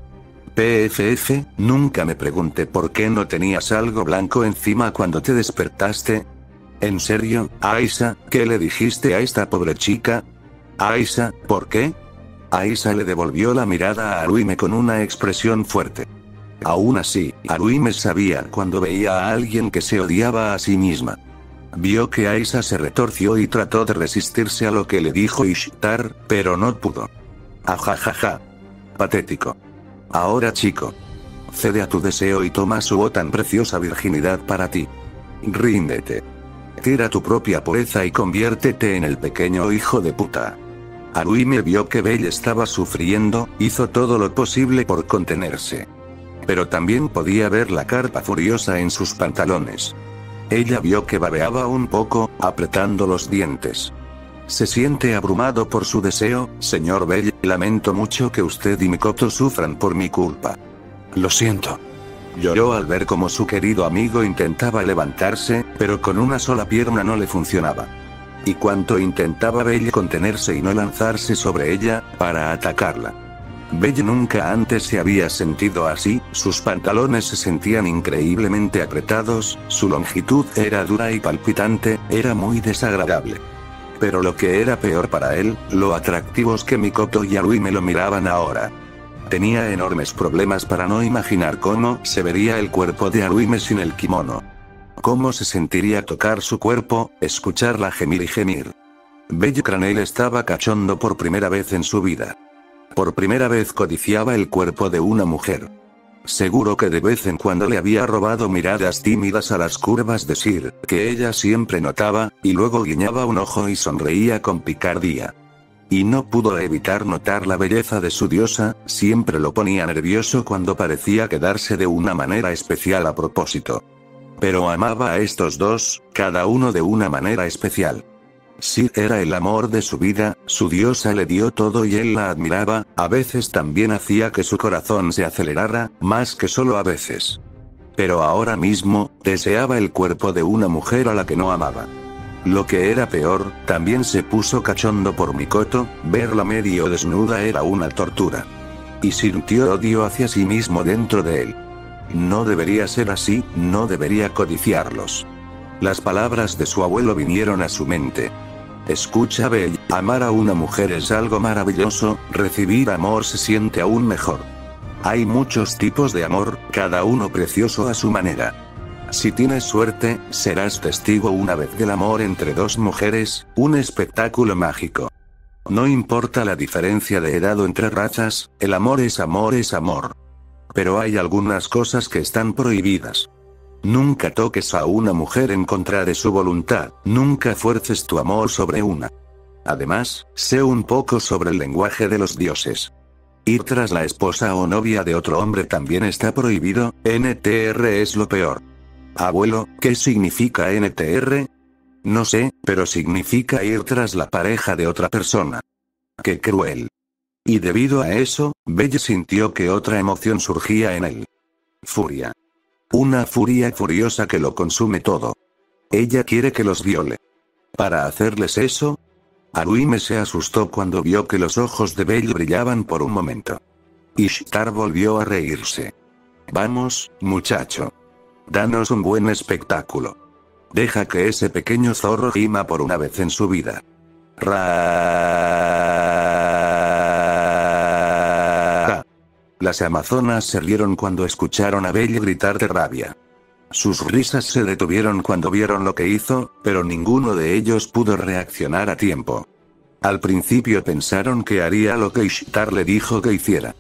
PFF, nunca me pregunté por qué no tenías algo blanco encima cuando te despertaste. ¿En serio, Aisha, qué le dijiste a esta pobre chica? Aisha, ¿por qué? Aisha le devolvió la mirada a Arui con una expresión fuerte. Aún así, Arui sabía cuando veía a alguien que se odiaba a sí misma. Vio que Aisha se retorció y trató de resistirse a lo que le dijo Ishtar, pero no pudo. Ajajaja. Patético. Ahora chico. Cede a tu deseo y toma su tan preciosa virginidad para ti. Ríndete. Tira tu propia pureza y conviértete en el pequeño hijo de puta. Arui vio que Belle estaba sufriendo, hizo todo lo posible por contenerse. Pero también podía ver la carpa furiosa en sus pantalones. Ella vio que babeaba un poco, apretando los dientes. ¿Se siente abrumado por su deseo, señor Belle? Lamento mucho que usted y Mikoto sufran por mi culpa. Lo siento. Lloró al ver cómo su querido amigo intentaba levantarse, pero con una sola pierna no le funcionaba. Y cuanto intentaba Belle contenerse y no lanzarse sobre ella, para atacarla. Belle nunca antes se había sentido así, sus pantalones se sentían increíblemente apretados, su longitud era dura y palpitante, era muy desagradable. Pero lo que era peor para él, lo atractivos que Mikoto y Arui lo miraban ahora. Tenía enormes problemas para no imaginar cómo se vería el cuerpo de Arui sin el kimono. Cómo se sentiría tocar su cuerpo, escucharla gemir y gemir. Belle Cranel estaba cachondo por primera vez en su vida. Por primera vez codiciaba el cuerpo de una mujer. Seguro que de vez en cuando le había robado miradas tímidas a las curvas de Sir, que ella siempre notaba, y luego guiñaba un ojo y sonreía con picardía. Y no pudo evitar notar la belleza de su diosa, siempre lo ponía nervioso cuando parecía quedarse de una manera especial a propósito. Pero amaba a estos dos, cada uno de una manera especial. Sir era el amor de su vida, su diosa le dio todo y él la admiraba, a veces también hacía que su corazón se acelerara, más que solo a veces. Pero ahora mismo, deseaba el cuerpo de una mujer a la que no amaba. Lo que era peor, también se puso cachondo por Mikoto, verla medio desnuda era una tortura. Y sintió odio hacia sí mismo dentro de él. No debería ser así, no debería codiciarlos. Las palabras de su abuelo vinieron a su mente. Escucha Belle, amar a una mujer es algo maravilloso, recibir amor se siente aún mejor. Hay muchos tipos de amor, cada uno precioso a su manera. Si tienes suerte, serás testigo una vez del amor entre dos mujeres, un espectáculo mágico. No importa la diferencia de edad o entre razas, el amor es amor es amor. Pero hay algunas cosas que están prohibidas. Nunca toques a una mujer en contra de su voluntad, nunca fuerces tu amor sobre una. Además, sé un poco sobre el lenguaje de los dioses. Ir tras la esposa o novia de otro hombre también está prohibido, NTR es lo peor. Abuelo, ¿qué significa NTR? No sé, pero significa ir tras la pareja de otra persona. ¡Qué cruel! Y debido a eso, Belle sintió que otra emoción surgía en él. Furia. Una furia furiosa que lo consume todo. Ella quiere que los viole. Para hacerles eso, Arui se asustó cuando vio que los ojos de Belle brillaban por un momento. Ishtar volvió a reírse. Vamos, muchacho. Danos un buen espectáculo. Deja que ese pequeño zorro gima por una vez en su vida. Las amazonas se rieron cuando escucharon a Belle gritar de rabia. Sus risas se detuvieron cuando vieron lo que hizo, pero ninguno de ellos pudo reaccionar a tiempo. Al principio pensaron que haría lo que Ishtar le dijo que hiciera.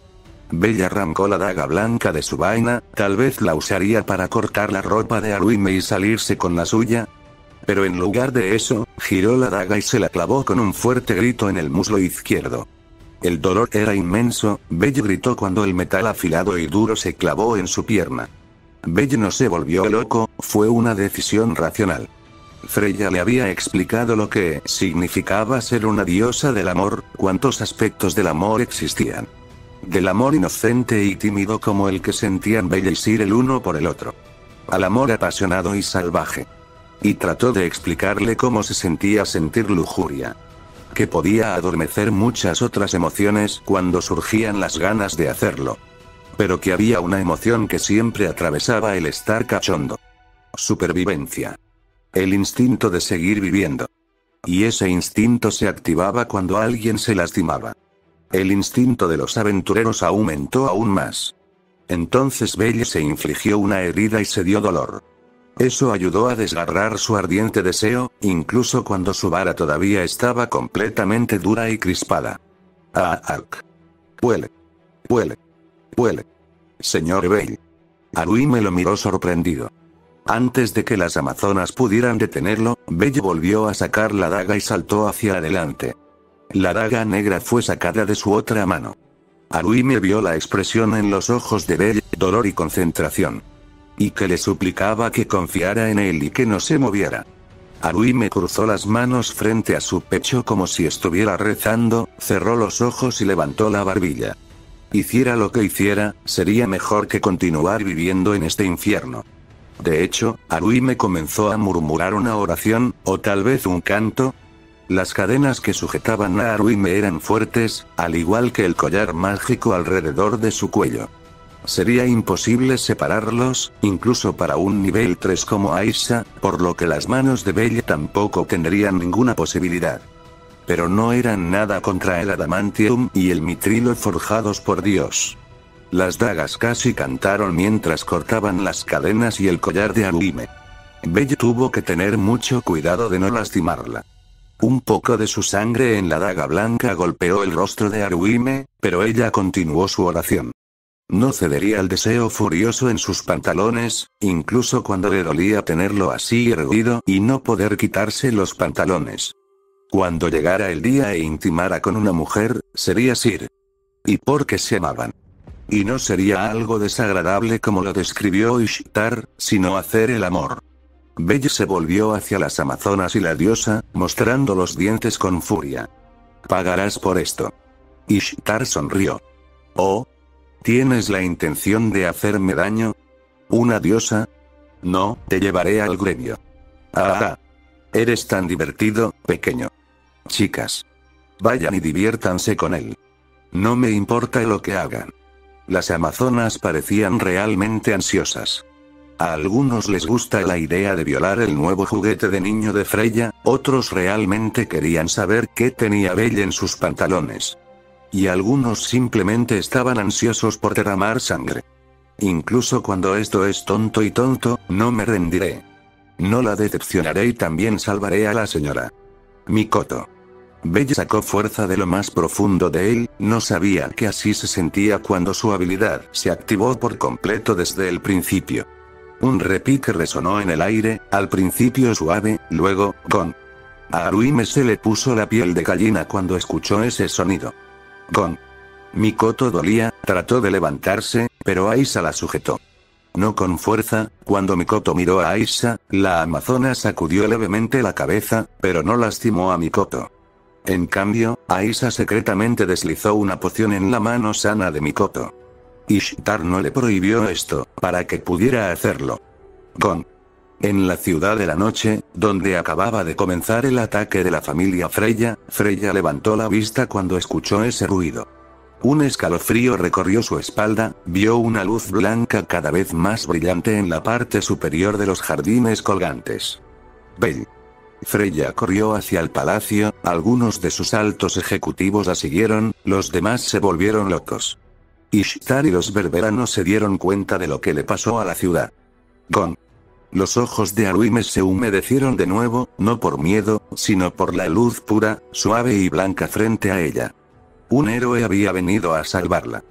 Bella arrancó la daga blanca de su vaina, tal vez la usaría para cortar la ropa de Haruhime y salirse con la suya. Pero en lugar de eso, giró la daga y se la clavó con un fuerte grito en el muslo izquierdo. El dolor era inmenso. Bella gritó cuando el metal afilado y duro se clavó en su pierna. Bella no se volvió loco, fue una decisión racional. Freya le había explicado lo que significaba ser una diosa del amor, cuántos aspectos del amor existían. Del amor inocente y tímido como el que sentían Bella y Sir el uno por el otro. Al amor apasionado y salvaje. Y trató de explicarle cómo se sentía sentir lujuria. Que podía adormecer muchas otras emociones cuando surgían las ganas de hacerlo. Pero que había una emoción que siempre atravesaba el estar cachondo. Supervivencia. El instinto de seguir viviendo. Y ese instinto se activaba cuando alguien se lastimaba. El instinto de los aventureros aumentó aún más. Entonces Bella se infligió una herida y se dio dolor. Eso ayudó a desgarrar su ardiente deseo, incluso cuando su vara todavía estaba completamente dura y crispada. ¡Ark! ¡Huele! ¡Huele! ¡Huele! Señor Bell. Haruhime lo miró sorprendido. Antes de que las amazonas pudieran detenerlo, Bella volvió a sacar la daga y saltó hacia adelante. La daga negra fue sacada de su otra mano. Haruhime vio la expresión en los ojos de Bella, dolor y concentración. Y que le suplicaba que confiara en él y que no se moviera. Haruhime cruzó las manos frente a su pecho como si estuviera rezando, cerró los ojos y levantó la barbilla. Hiciera lo que hiciera, sería mejor que continuar viviendo en este infierno. De hecho, Haruhime comenzó a murmurar una oración, o tal vez un canto. Las cadenas que sujetaban a Haruhime eran fuertes, al igual que el collar mágico alrededor de su cuello. Sería imposible separarlos, incluso para un nivel 3 como Aisha, por lo que las manos de Bella tampoco tendrían ninguna posibilidad. Pero no eran nada contra el adamantium y el mitrilo forjados por Dios. Las dagas casi cantaron mientras cortaban las cadenas y el collar de Haruhime. Bella tuvo que tener mucho cuidado de no lastimarla. Un poco de su sangre en la daga blanca golpeó el rostro de Haruhime, pero ella continuó su oración. No cedería al deseo furioso en sus pantalones, incluso cuando le dolía tenerlo así erguido y no poder quitarse los pantalones. Cuando llegara el día e intimara con una mujer, sería Sir. Y porque se amaban. Y no sería algo desagradable como lo describió Ishtar, sino hacer el amor. Bella se volvió hacia las amazonas y la diosa, mostrando los dientes con furia. Pagarás por esto. Ishtar sonrió. Oh. ¿Tienes la intención de hacerme daño? ¿Una diosa? No, te llevaré al gremio. Ah. Eres tan divertido, pequeño. Chicas. Vayan y diviértanse con él. No me importa lo que hagan. Las amazonas parecían realmente ansiosas. A algunos les gusta la idea de violar el nuevo juguete de niño de Freya, otros realmente querían saber qué tenía Bella en sus pantalones. Y algunos simplemente estaban ansiosos por derramar sangre. Incluso cuando esto es tonto y tonto, no me rendiré. No la decepcionaré y también salvaré a la señora Mikoto. Bella sacó fuerza de lo más profundo de él, no sabía que así se sentía cuando su habilidad se activó por completo desde el principio. Un repique resonó en el aire, al principio suave, luego, gong. A Haruhime se le puso la piel de gallina cuando escuchó ese sonido. Gong. Mikoto dolía, trató de levantarse, pero Aisha la sujetó. No con fuerza. Cuando Mikoto miró a Aisha, la amazona sacudió levemente la cabeza, pero no lastimó a Mikoto. En cambio, Aisha secretamente deslizó una poción en la mano sana de Mikoto. Ishtar no le prohibió esto, para que pudiera hacerlo. Gong. En la ciudad de la noche, donde acababa de comenzar el ataque de la familia Freya, Freya levantó la vista cuando escuchó ese ruido. Un escalofrío recorrió su espalda, vio una luz blanca cada vez más brillante en la parte superior de los jardines colgantes. Bell. Freya corrió hacia el palacio, algunos de sus altos ejecutivos la siguieron, los demás se volvieron locos. Ishtar y los berberanos se dieron cuenta de lo que le pasó a la ciudad. Gong. Los ojos de Haruhime se humedecieron de nuevo, no por miedo, sino por la luz pura, suave y blanca frente a ella. Un héroe había venido a salvarla.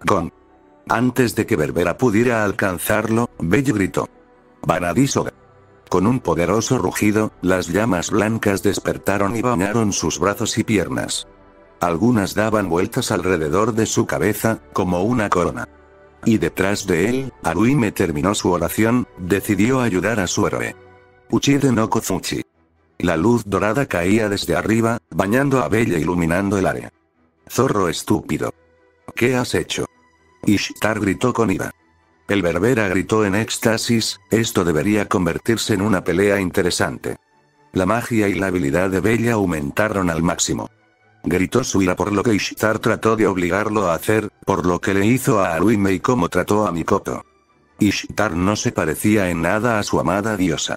Gong. Antes de que Berbera pudiera alcanzarlo, Belle gritó: Vanadis Soga. Con un poderoso rugido, las llamas blancas despertaron y bañaron sus brazos y piernas. Algunas daban vueltas alrededor de su cabeza, como una corona. Y detrás de él, Haruhime terminó su oración, decidió ayudar a su héroe. Uchide no Kozuchi. La luz dorada caía desde arriba, bañando a Belle e iluminando el área. Zorro estúpido. ¿Qué has hecho? Ishtar gritó con ira. El Berbera gritó en éxtasis, esto debería convertirse en una pelea interesante. La magia y la habilidad de Belle aumentaron al máximo. Gritó su ira por lo que Ishtar trató de obligarlo a hacer, por lo que le hizo a Haruhime y cómo trató a Mikoto. Ishtar no se parecía en nada a su amada diosa.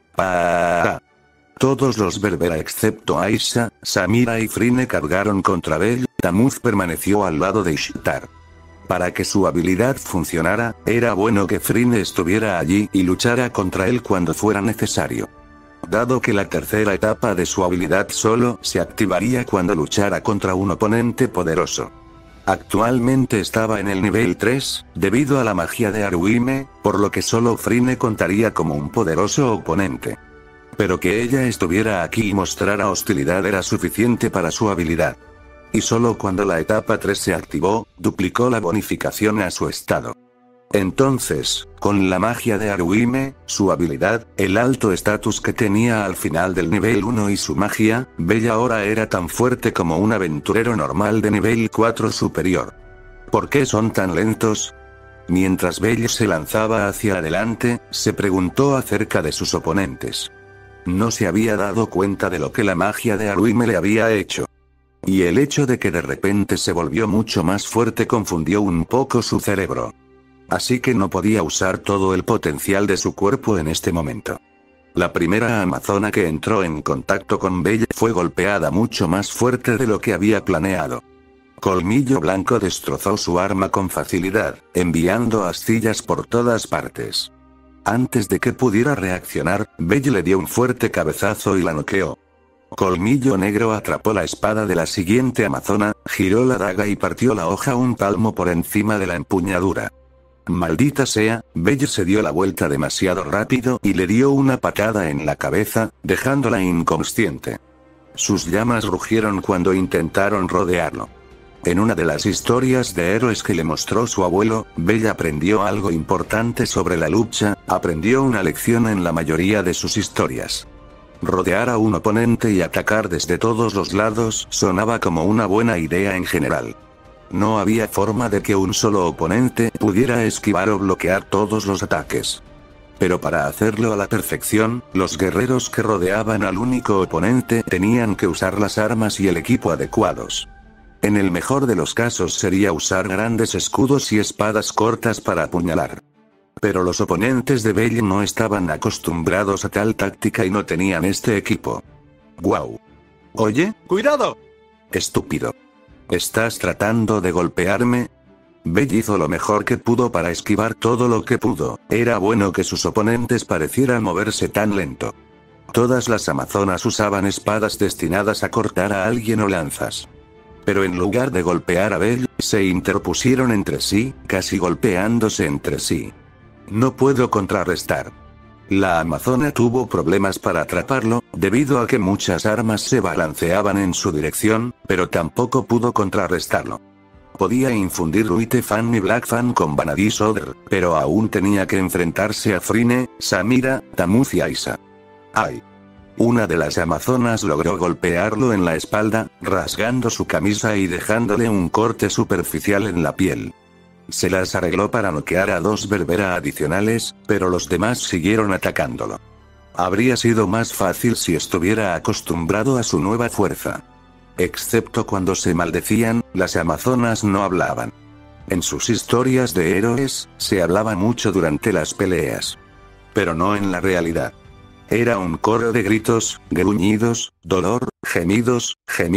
¡Pah! Todos los Berbera excepto Aisha, Samira y Frine cargaron contra Belle. Tamuz permaneció al lado de Ishtar. Para que su habilidad funcionara, era bueno que Frine estuviera allí y luchara contra él cuando fuera necesario. Dado que la tercera etapa de su habilidad solo se activaría cuando luchara contra un oponente poderoso. Actualmente estaba en el nivel 3, debido a la magia de Haruhime, por lo que solo Frine contaría como un poderoso oponente. Pero que ella estuviera aquí y mostrara hostilidad era suficiente para su habilidad. Y solo cuando la etapa 3 se activó, duplicó la bonificación a su estado. Entonces, con la magia de Haruhime, su habilidad, el alto estatus que tenía al final del nivel 1 y su magia, Belle ahora era tan fuerte como un aventurero normal de nivel 4 superior. ¿Por qué son tan lentos? Mientras Belle se lanzaba hacia adelante, se preguntó acerca de sus oponentes. No se había dado cuenta de lo que la magia de Haruhime le había hecho. Y el hecho de que de repente se volvió mucho más fuerte confundió un poco su cerebro. Así que no podía usar todo el potencial de su cuerpo en este momento. La primera amazona que entró en contacto con Belle fue golpeada mucho más fuerte de lo que había planeado. Colmillo Blanco destrozó su arma con facilidad, enviando astillas por todas partes. Antes de que pudiera reaccionar, Belle le dio un fuerte cabezazo y la noqueó. Colmillo Negro atrapó la espada de la siguiente amazona, giró la daga y partió la hoja un palmo por encima de la empuñadura. Maldita sea, Belle se dio la vuelta demasiado rápido y le dio una patada en la cabeza, dejándola inconsciente. Sus llamas rugieron cuando intentaron rodearlo. En una de las historias de héroes que le mostró su abuelo, Belle aprendió algo importante sobre la lucha, aprendió una lección en la mayoría de sus historias. Rodear a un oponente y atacar desde todos los lados sonaba como una buena idea en general. No había forma de que un solo oponente pudiera esquivar o bloquear todos los ataques. Pero para hacerlo a la perfección, los guerreros que rodeaban al único oponente tenían que usar las armas y el equipo adecuados. En el mejor de los casos sería usar grandes escudos y espadas cortas para apuñalar. Pero los oponentes de Belle no estaban acostumbrados a tal táctica y no tenían este equipo. ¡Guau! Oye, ¡cuidado! Estúpido. ¿Estás tratando de golpearme? Belle hizo lo mejor que pudo para esquivar todo lo que pudo. Era bueno que sus oponentes parecieran moverse tan lento. Todas las amazonas usaban espadas destinadas a cortar a alguien o lanzas. Pero en lugar de golpear a Belle, se interpusieron entre sí, casi golpeándose entre sí. No puedo contrarrestar. La amazona tuvo problemas para atraparlo, debido a que muchas armas se balanceaban en su dirección, pero tampoco pudo contrarrestarlo. Podía infundir White Fan y Black Fan con Vanadis Oder, pero aún tenía que enfrentarse a Frine, Samira, Tamuz y Aisha. ¡Ay! Una de las amazonas logró golpearlo en la espalda, rasgando su camisa y dejándole un corte superficial en la piel. Se las arregló para noquear a 2 Berbera adicionales, pero los demás siguieron atacándolo. Habría sido más fácil si estuviera acostumbrado a su nueva fuerza. Excepto cuando se maldecían, las amazonas no hablaban. En sus historias de héroes, se hablaba mucho durante las peleas. Pero no en la realidad. Era un coro de gritos, gruñidos, dolor, gemidos,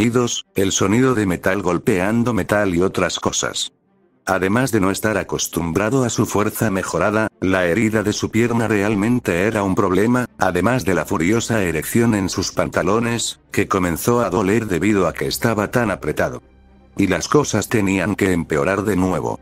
el sonido de metal golpeando metal y otras cosas. Además de no estar acostumbrado a su fuerza mejorada, la herida de su pierna realmente era un problema, además de la furiosa erección en sus pantalones, que comenzó a doler debido a que estaba tan apretado. Y las cosas tenían que empeorar de nuevo.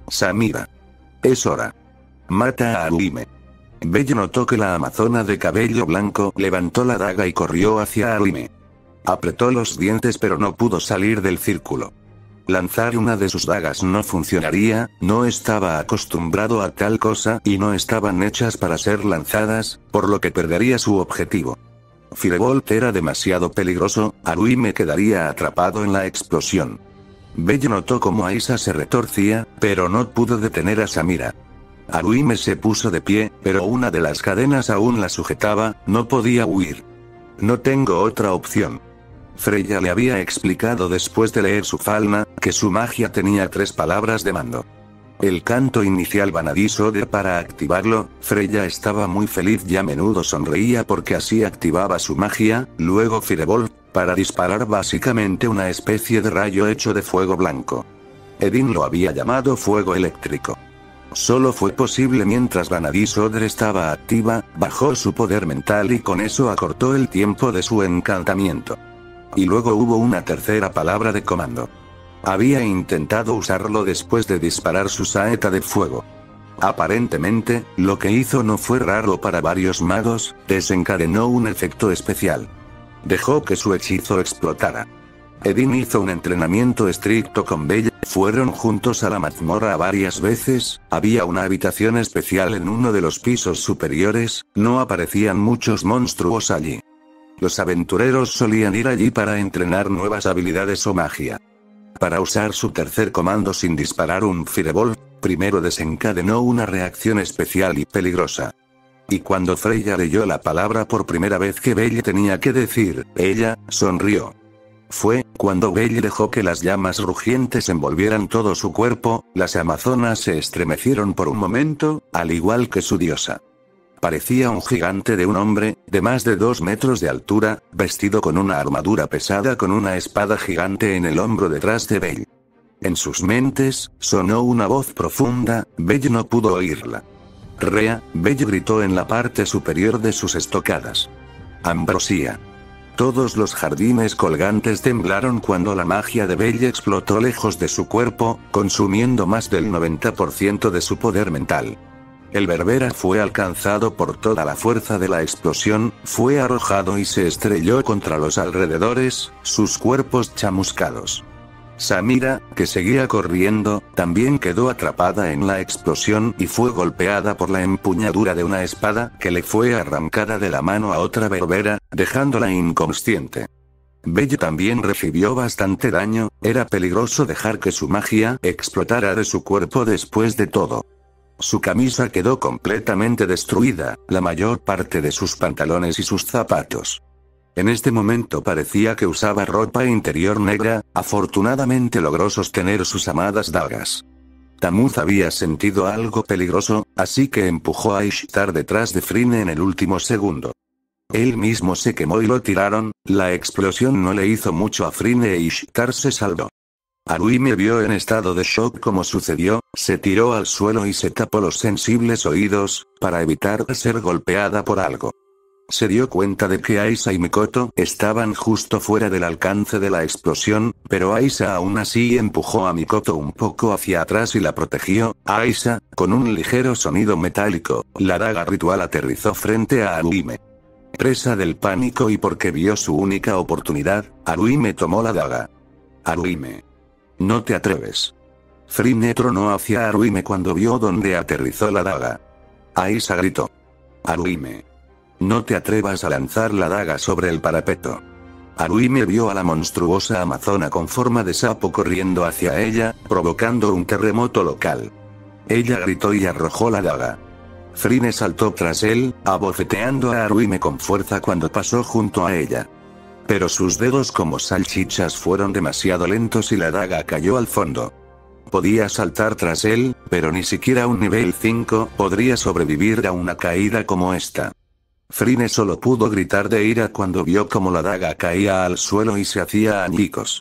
Samira. Es hora. Mata a Arime. Belle notó que la amazona de cabello blanco levantó la daga y corrió hacia Arime. Apretó los dientes pero no pudo salir del círculo. Lanzar una de sus dagas no funcionaría, no estaba acostumbrado a tal cosa y no estaban hechas para ser lanzadas, por lo que perdería su objetivo. Firebolt era demasiado peligroso, Arime quedaría atrapado en la explosión. Belle notó cómo Aisa se retorcía, pero no pudo detener a Samira. Arime se puso de pie, pero una de las cadenas aún la sujetaba, no podía huir. No tengo otra opción. Freya le había explicado después de leer su falna, que su magia tenía 3 palabras de mando. El canto inicial Vanadis Oder para activarlo, Freya estaba muy feliz y a menudo sonreía porque así activaba su magia, luego Firebolt, para disparar básicamente una especie de rayo hecho de fuego blanco. Edin lo había llamado fuego eléctrico. Solo fue posible mientras Vanadis Oder estaba activa, bajó su poder mental y con eso acortó el tiempo de su encantamiento. Y luego hubo una tercera palabra de comando. Había intentado usarlo después de disparar su saeta de fuego. Aparentemente, lo que hizo no fue raro para varios magos, desencadenó un efecto especial. Dejó que su hechizo explotara. Edin hizo un entrenamiento estricto con Belle, fueron juntos a la mazmorra varias veces, había una habitación especial en uno de los pisos superiores, no aparecían muchos monstruos allí. Los aventureros solían ir allí para entrenar nuevas habilidades o magia. Para usar su tercer comando sin disparar un Firebolt, primero desencadenó una reacción especial y peligrosa. Y cuando Freya leyó la palabra por primera vez que Belle tenía que decir, ella sonrió. Fue cuando Belle dejó que las llamas rugientes envolvieran todo su cuerpo, las amazonas se estremecieron por un momento, al igual que su diosa. Parecía un gigante de un hombre, de más de 2 metros de altura, vestido con una armadura pesada con una espada gigante en el hombro detrás de Belle. En sus mentes, sonó una voz profunda, Belle no pudo oírla. Rea, Belle gritó en la parte superior de sus estocadas. Ambrosía. Todos los jardines colgantes temblaron cuando la magia de Belle explotó lejos de su cuerpo, consumiendo más del 90% de su poder mental. El Berbera fue alcanzado por toda la fuerza de la explosión, fue arrojado y se estrelló contra los alrededores, sus cuerpos chamuscados. Samira, que seguía corriendo, también quedó atrapada en la explosión y fue golpeada por la empuñadura de una espada que le fue arrancada de la mano a otra berbera, dejándola inconsciente. Belle también recibió bastante daño, era peligroso dejar que su magia explotara de su cuerpo después de todo. Su camisa quedó completamente destruida, la mayor parte de sus pantalones y sus zapatos. En este momento parecía que usaba ropa interior negra, afortunadamente logró sostener sus amadas dagas. Tamuz había sentido algo peligroso, así que empujó a Ishtar detrás de Frine en el último segundo. Él mismo se quemó y lo tiraron, la explosión no le hizo mucho a Frine e Ishtar se salvó. Arime vio en estado de shock cómo sucedió, se tiró al suelo y se tapó los sensibles oídos, para evitar ser golpeada por algo. Se dio cuenta de que Aisa y Mikoto estaban justo fuera del alcance de la explosión, pero Aisa aún así empujó a Mikoto un poco hacia atrás y la protegió. Aisa, con un ligero sonido metálico, la daga ritual aterrizó frente a Arime. Presa del pánico y porque vio su única oportunidad, Arime tomó la daga. Arime. No te atreves. Frine tronó hacia Arime cuando vio dónde aterrizó la daga. Aisa gritó. Arime. No te atrevas a lanzar la daga sobre el parapeto. Arime vio a la monstruosa amazona con forma de sapo corriendo hacia ella, provocando un terremoto local. Ella gritó y arrojó la daga. Frine saltó tras él, abofeteando a Arime con fuerza cuando pasó junto a ella. Pero sus dedos como salchichas fueron demasiado lentos y la daga cayó al fondo. Podía saltar tras él, pero ni siquiera un nivel 5 podría sobrevivir a una caída como esta. Frine solo pudo gritar de ira cuando vio cómo la daga caía al suelo y se hacía añicos.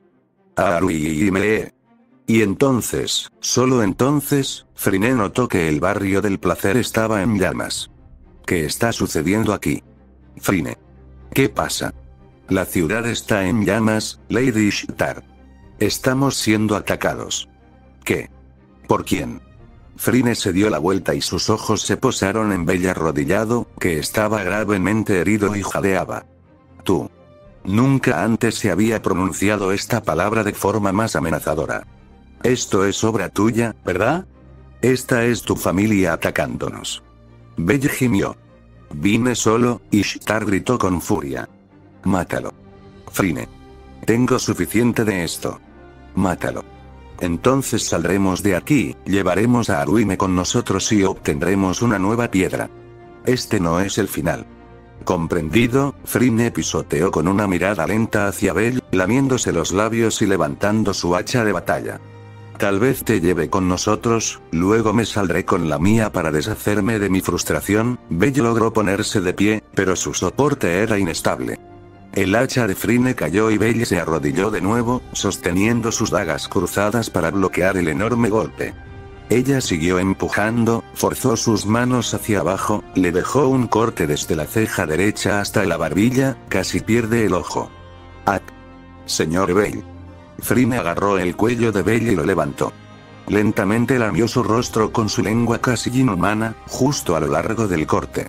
Arime. Y entonces, solo entonces, Frine notó que el barrio del placer estaba en llamas. ¿Qué está sucediendo aquí? Frine. ¿Qué pasa? La ciudad está en llamas, Lady Ishtar. Estamos siendo atacados. ¿Qué? ¿Por quién? Frine se dio la vuelta y sus ojos se posaron en Bella arrodillado, que estaba gravemente herido y jadeaba. Tú. Nunca antes se había pronunciado esta palabra de forma más amenazadora. Esto es obra tuya, ¿verdad? Esta es tu familia atacándonos. Bella gimió. Vine solo, Ishtar gritó con furia. Mátalo. Frine. Tengo suficiente de esto. Mátalo. Entonces saldremos de aquí, llevaremos a Aruime con nosotros y obtendremos una nueva piedra. Este no es el final. ¿Comprendido? Frine pisoteó con una mirada lenta hacia Bell, lamiéndose los labios y levantando su hacha de batalla. Tal vez te lleve con nosotros, luego me saldré con la mía para deshacerme de mi frustración. Bell logró ponerse de pie, pero su soporte era inestable. El hacha de Frine cayó y Bell se arrodilló de nuevo, sosteniendo sus dagas cruzadas para bloquear el enorme golpe. Ella siguió empujando, forzó sus manos hacia abajo, le dejó un corte desde la ceja derecha hasta la barbilla, casi pierde el ojo. ¡Ah! Señor Bell. Frine agarró el cuello de Bell y lo levantó. Lentamente lamió su rostro con su lengua casi inhumana, justo a lo largo del corte.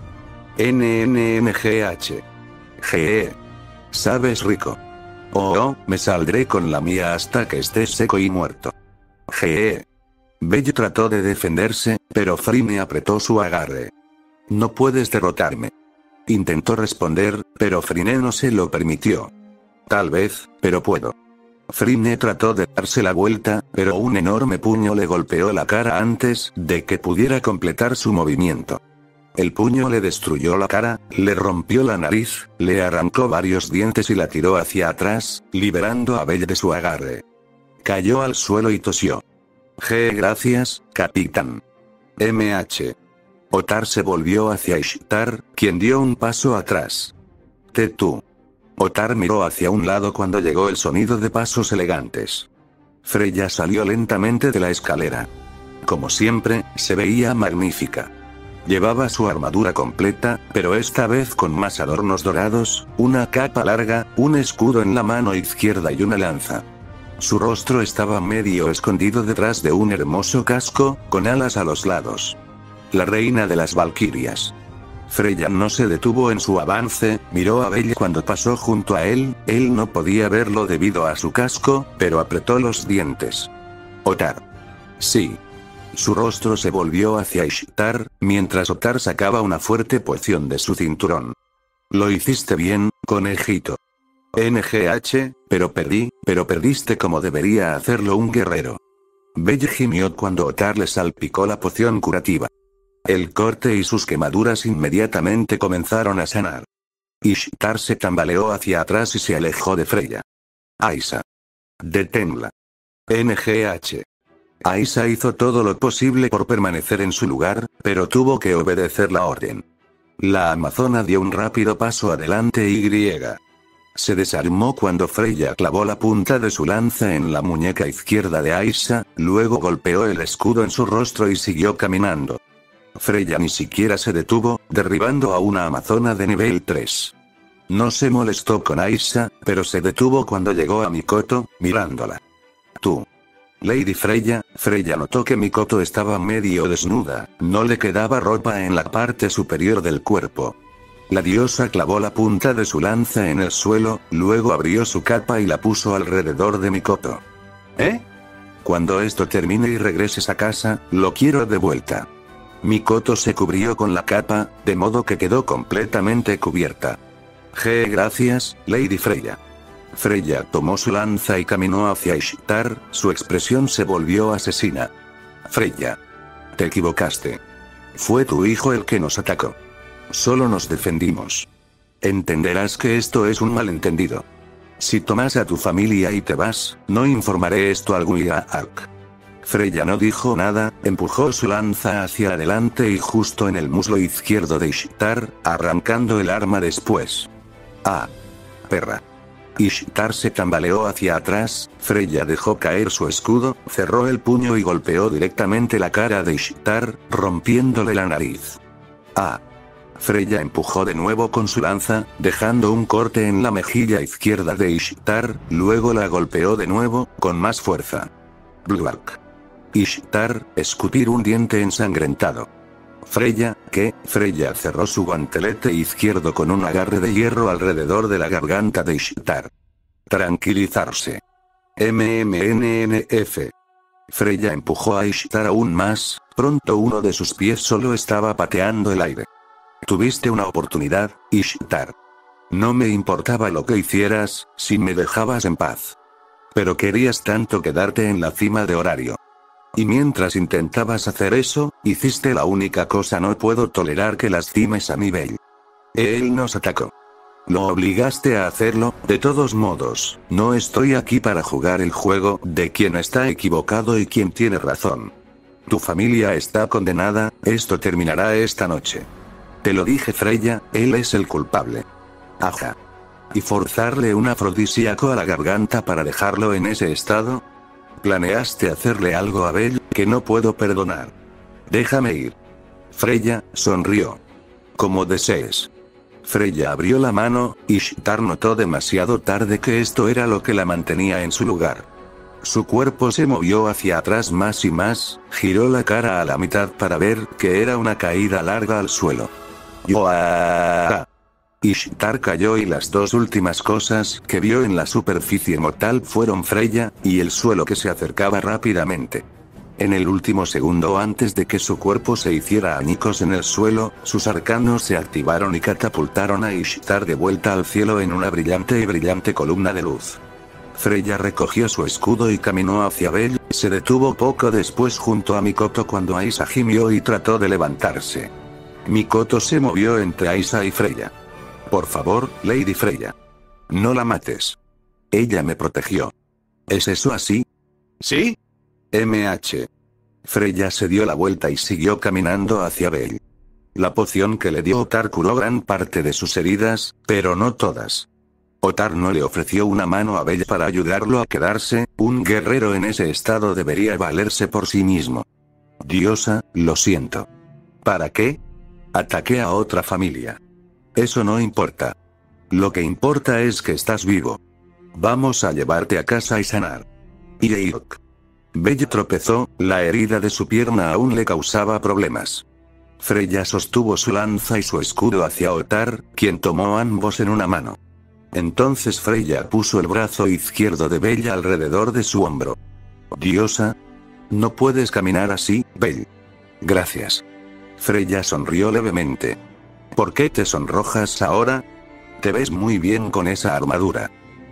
NNNGH. GE. Sabes rico. Oh, me saldré con la mía hasta que estés seco y muerto. GE. Bell trató de defenderse, pero Frine apretó su agarre. No puedes derrotarme. Intentó responder, pero Frine no se lo permitió. Tal vez, pero puedo. Frine trató de darse la vuelta, pero un enorme puño le golpeó la cara antes de que pudiera completar su movimiento. El puño le destruyó la cara, le rompió la nariz, le arrancó varios dientes y la tiró hacia atrás, liberando a Bell de su agarre. Cayó al suelo y tosió. Gracias, capitán. MH. Otar se volvió hacia Ishtar, quien dio un paso atrás. Tú. Otar miró hacia un lado cuando llegó el sonido de pasos elegantes. Freya salió lentamente de la escalera. Como siempre, se veía magnífica. Llevaba su armadura completa, pero esta vez con más adornos dorados, una capa larga, un escudo en la mano izquierda y una lanza. Su rostro estaba medio escondido detrás de un hermoso casco, con alas a los lados. La reina de las Valquirias. Freya no se detuvo en su avance, miró a Bell cuando pasó junto a él no podía verlo debido a su casco, pero apretó los dientes. Otar. Sí. Su rostro se volvió hacia Ishtar, mientras Otar sacaba una fuerte poción de su cinturón. Lo hiciste bien, conejito. NGH, pero perdiste como debería hacerlo un guerrero. Bell gimió cuando Otar le salpicó la poción curativa. El corte y sus quemaduras inmediatamente comenzaron a sanar. Ishtar se tambaleó hacia atrás y se alejó de Freya. Aisa. Deténla. NGH. Aisa hizo todo lo posible por permanecer en su lugar, pero tuvo que obedecer la orden. La amazona dio un rápido paso adelante y se desarmó cuando Freya clavó la punta de su lanza en la muñeca izquierda de Aisa, luego golpeó el escudo en su rostro y siguió caminando. Freya ni siquiera se detuvo, derribando a una amazona de nivel 3. No se molestó con Aisa, pero se detuvo cuando llegó a Mikoto, mirándola. Tú. Lady Freya notó que Mikoto estaba medio desnuda, no le quedaba ropa en la parte superior del cuerpo. La diosa clavó la punta de su lanza en el suelo, luego abrió su capa y la puso alrededor de Mikoto. Cuando esto termine y regreses a casa, lo quiero de vuelta. Mikoto se cubrió con la capa, de modo que quedó completamente cubierta. Gracias, Lady Freya. Freya tomó su lanza y caminó hacia Ishtar, su expresión se volvió asesina. Freya. Te equivocaste. Fue tu hijo el que nos atacó. Solo nos defendimos. Entenderás que esto es un malentendido. Si tomas a tu familia y te vas, no informaré esto al Guia'arc. Freya no dijo nada, empujó su lanza hacia adelante y justo en el muslo izquierdo de Ishtar, arrancando el arma después. ¡Ah! Perra. Ishtar se tambaleó hacia atrás, Freya dejó caer su escudo, cerró el puño y golpeó directamente la cara de Ishtar, rompiéndole la nariz. ¡Ah! Freya empujó de nuevo con su lanza, dejando un corte en la mejilla izquierda de Ishtar, luego la golpeó de nuevo, con más fuerza. Bluark. Ishtar, escupir un diente ensangrentado. Freya, ¿qué? Freya cerró su guantelete izquierdo con un agarre de hierro alrededor de la garganta de Ishtar. Tranquilizarse. MMNNF. Freya empujó a Ishtar aún más, pronto uno de sus pies solo estaba pateando el aire. Tuviste una oportunidad, Ishtar. No me importaba lo que hicieras, si me dejabas en paz. Pero querías tanto quedarte en la cima de horario. Y mientras intentabas hacer eso, hiciste la única cosa no puedo tolerar que lastimes a mi Belle. Él nos atacó. Lo obligaste a hacerlo, de todos modos, no estoy aquí para jugar el juego de quién está equivocado y quién tiene razón. Tu familia está condenada, esto terminará esta noche. Te lo dije Freya, él es el culpable. Ajá. ¿Y forzarle un afrodisíaco a la garganta para dejarlo en ese estado? Planeaste hacerle algo a Belle que no puedo perdonar. Déjame ir. Freya sonrió. Como desees. Freya abrió la mano, y Ishtar notó demasiado tarde que esto era lo que la mantenía en su lugar. Su cuerpo se movió hacia atrás más y más, giró la cara a la mitad para ver que era una caída larga al suelo. Ishtar cayó y las dos últimas cosas que vio en la superficie mortal fueron Freya, y el suelo que se acercaba rápidamente. En el último segundo antes de que su cuerpo se hiciera añicos en el suelo, sus arcanos se activaron y catapultaron a Ishtar de vuelta al cielo en una brillante columna de luz. Freya recogió su escudo y caminó hacia Belle, se detuvo poco después junto a Mikoto cuando Aisa gimió y trató de levantarse. Mikoto se movió entre Aisa y Freya. Por favor, Lady Freya. No la mates. Ella me protegió. ¿Es eso así? ¿Sí? MH. Freya se dio la vuelta y siguió caminando hacia Belle. La poción que le dio Otar curó gran parte de sus heridas, pero no todas. Otar no le ofreció una mano a Belle para ayudarlo a quedarse, un guerrero en ese estado debería valerse por sí mismo. Diosa, lo siento. ¿Para qué? Ataqué a otra familia. Eso no importa. Lo que importa es que estás vivo. Vamos a llevarte a casa y sanar. Yeok. Belle tropezó, la herida de su pierna aún le causaba problemas. Freya sostuvo su lanza y su escudo hacia Otar, quien tomó ambos en una mano. Entonces Freya puso el brazo izquierdo de Belle alrededor de su hombro. Diosa. No puedes caminar así, Belle. Gracias. Freya sonrió levemente. ¿Por qué te sonrojas ahora? Te ves muy bien con esa armadura.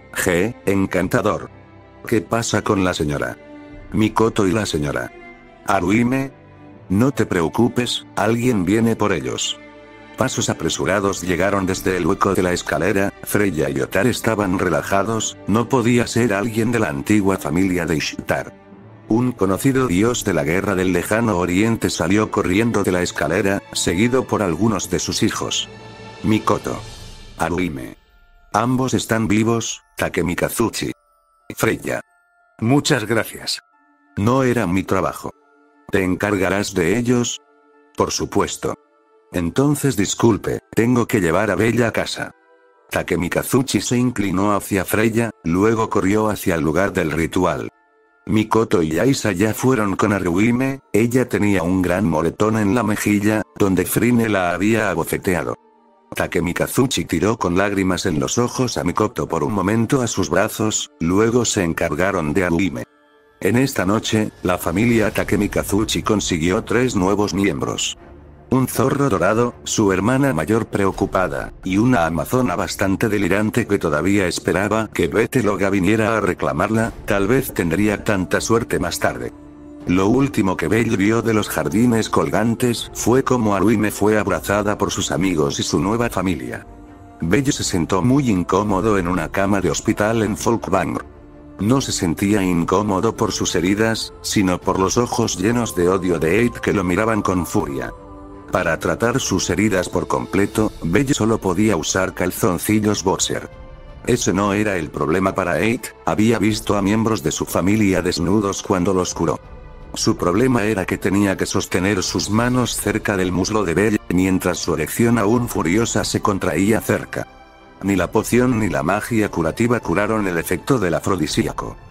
Encantador. ¿Qué pasa con la señora Mikoto y la señora Haruhime? No te preocupes, alguien viene por ellos. Pasos apresurados llegaron desde el hueco de la escalera, Freya y Otar estaban relajados, no podía ser alguien de la antigua familia de Ishtar. Un conocido dios de la guerra del lejano oriente salió corriendo de la escalera, seguido por algunos de sus hijos. Mikoto. Haruhime. Ambos están vivos, Takemikazuchi. Freya. Muchas gracias. No era mi trabajo. ¿Te encargarás de ellos? Por supuesto. Entonces disculpe, tengo que llevar a Belle a casa. Takemikazuchi se inclinó hacia Freya, luego corrió hacia el lugar del ritual. Mikoto y Aisa ya fueron con Haruhime, ella tenía un gran moretón en la mejilla, donde Frine la había abofeteado. Takemikazuchi tiró con lágrimas en los ojos a Mikoto por un momento a sus brazos, luego se encargaron de Haruhime. En esta noche, la familia Takemikazuchi consiguió 3 nuevos miembros. Un zorro dorado, su hermana mayor preocupada, y una amazona bastante delirante que todavía esperaba que Beteloga viniera a reclamarla, tal vez tendría tanta suerte más tarde. Lo último que Belle vio de los jardines colgantes fue cómo Haruhime fue abrazada por sus amigos y su nueva familia. Belle se sentó muy incómodo en una cama de hospital en Folkvang. No se sentía incómodo por sus heridas, sino por los ojos llenos de odio de Eid que lo miraban con furia. Para tratar sus heridas por completo, Belle solo podía usar calzoncillos boxer. Ese no era el problema para Eid, había visto a miembros de su familia desnudos cuando los curó. Su problema era que tenía que sostener sus manos cerca del muslo de Belle, mientras su erección aún furiosa se contraía cerca. Ni la poción ni la magia curativa curaron el efecto del afrodisíaco.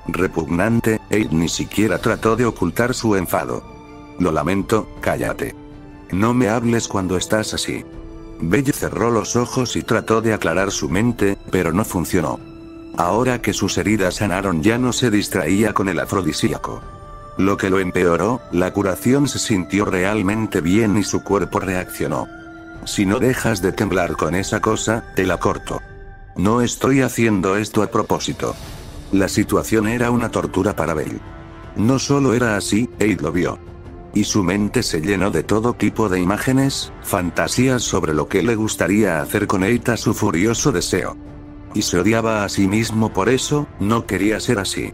Repugnante, Eid ni siquiera trató de ocultar su enfado. Lo lamento, cállate. No me hables cuando estás así. Belle cerró los ojos y trató de aclarar su mente, pero no funcionó. Ahora que sus heridas sanaron ya no se distraía con el afrodisíaco. Lo que lo empeoró, la curación se sintió realmente bien y su cuerpo reaccionó. Si no dejas de temblar con esa cosa, te la corto. No estoy haciendo esto a propósito. La situación era una tortura para Belle. No solo era así, Eid lo vio. Y su mente se llenó de todo tipo de imágenes, fantasías sobre lo que le gustaría hacer con Eid a su furioso deseo. Y se odiaba a sí mismo por eso, no quería ser así.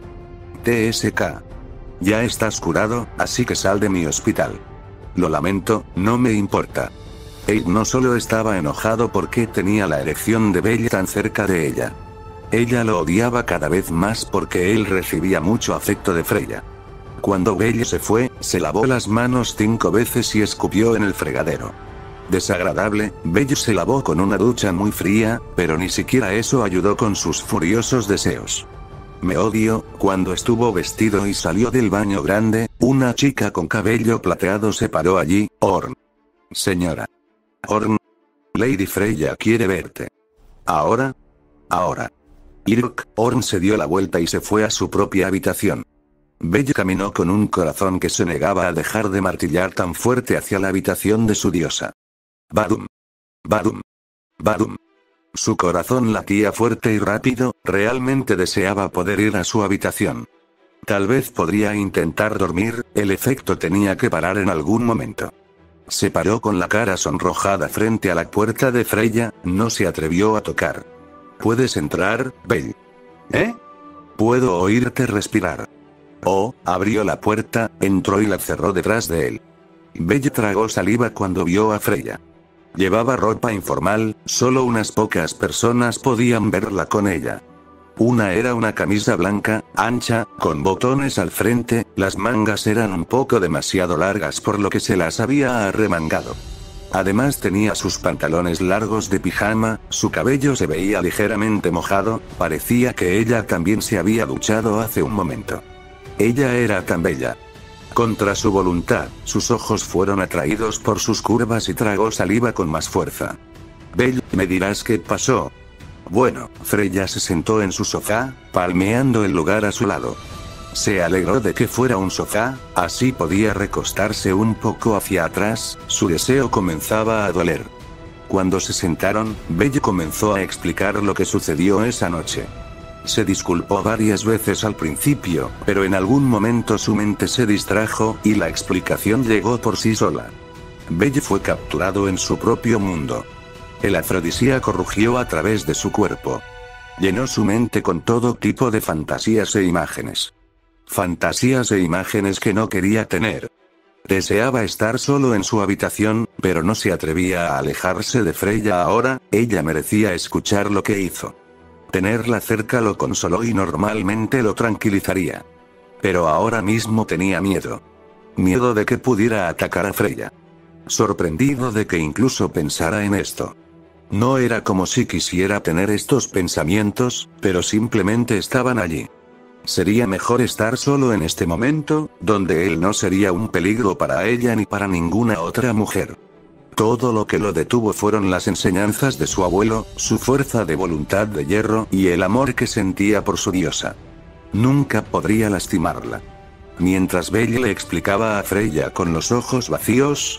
TSK. Ya estás curado, así que sal de mi hospital. Lo lamento, no me importa. Eid no solo estaba enojado porque tenía la erección de Belle tan cerca de ella. Ella lo odiaba cada vez más porque él recibía mucho afecto de Freya. Cuando Belle se fue, se lavó las manos 5 veces y escupió en el fregadero. Desagradable, Belle se lavó con una ducha muy fría, pero ni siquiera eso ayudó con sus furiosos deseos. Me odio, cuando estuvo vestido y salió del baño grande, una chica con cabello plateado se paró allí. Ornn. Señora. Ornn. Lady Freya quiere verte. ¿Ahora? Ahora. Irk. Ornn se dio la vuelta y se fue a su propia habitación. Belle caminó con un corazón que se negaba a dejar de martillar tan fuerte hacia la habitación de su diosa. Badum. Badum. Badum. Su corazón latía fuerte y rápido, realmente deseaba poder ir a su habitación. Tal vez podría intentar dormir, el efecto tenía que parar en algún momento. Se paró con la cara sonrojada frente a la puerta de Freya, no se atrevió a tocar. ¿Puedes entrar, Belle? ¿Eh? Puedo oírte respirar. Oh, abrió la puerta, entró y la cerró detrás de él. Belle tragó saliva cuando vio a Freya. Llevaba ropa informal, solo unas pocas personas podían verla con ella. Una era una camisa blanca, ancha, con botones al frente, las mangas eran un poco demasiado largas por lo que se las había arremangado. Además tenía sus pantalones largos de pijama, su cabello se veía ligeramente mojado, parecía que ella también se había duchado hace un momento. Ella era tan bella. Contra su voluntad, sus ojos fueron atraídos por sus curvas y tragó saliva con más fuerza. Belle, ¿me dirás qué pasó? Bueno, Freya se sentó en su sofá, palmeando el lugar a su lado. Se alegró de que fuera un sofá, así podía recostarse un poco hacia atrás, su deseo comenzaba a doler. Cuando se sentaron, Belle comenzó a explicar lo que sucedió esa noche. Se disculpó varias veces al principio, pero en algún momento su mente se distrajo, y la explicación llegó por sí sola. Belle fue capturado en su propio mundo. El afrodisíaco rugió a través de su cuerpo. Llenó su mente con todo tipo de fantasías e imágenes. Fantasías e imágenes que no quería tener. Deseaba estar solo en su habitación, pero no se atrevía a alejarse de Freya ahora, ella merecía escuchar lo que hizo. Tenerla cerca lo consoló y normalmente lo tranquilizaría. Pero ahora mismo tenía miedo. Miedo de que pudiera atacar a Freya. Sorprendido de que incluso pensara en esto. No era como si quisiera tener estos pensamientos, pero simplemente estaban allí. Sería mejor estar solo en este momento, donde él no sería un peligro para ella ni para ninguna otra mujer. Todo lo que lo detuvo fueron las enseñanzas de su abuelo, su fuerza de voluntad de hierro y el amor que sentía por su diosa. Nunca podría lastimarla. Mientras Belle le explicaba a Freya con los ojos vacíos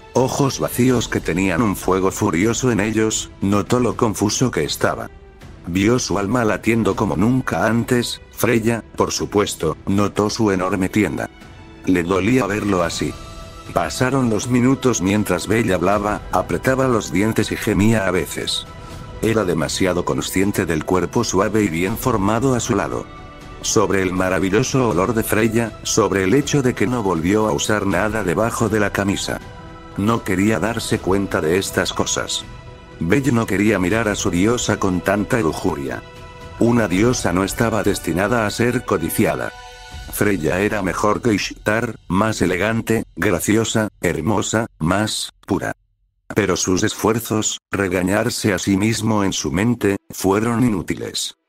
que tenían un fuego furioso en ellos, notó lo confuso que estaba. Vio su alma latiendo como nunca antes. Freya, por supuesto, notó su enorme tienda. Le dolía verlo así. Pasaron los minutos mientras Belle hablaba, apretaba los dientes y gemía a veces. Era demasiado consciente del cuerpo suave y bien formado a su lado. Sobre el maravilloso olor de Freya, sobre el hecho de que no volvió a usar nada debajo de la camisa. No quería darse cuenta de estas cosas. Belle no quería mirar a su diosa con tanta lujuria. Una diosa no estaba destinada a ser codiciada. Freya era mejor que Ishtar, más elegante, graciosa, hermosa, más pura. Pero sus esfuerzos, regañarse a sí mismo en su mente, fueron inútiles.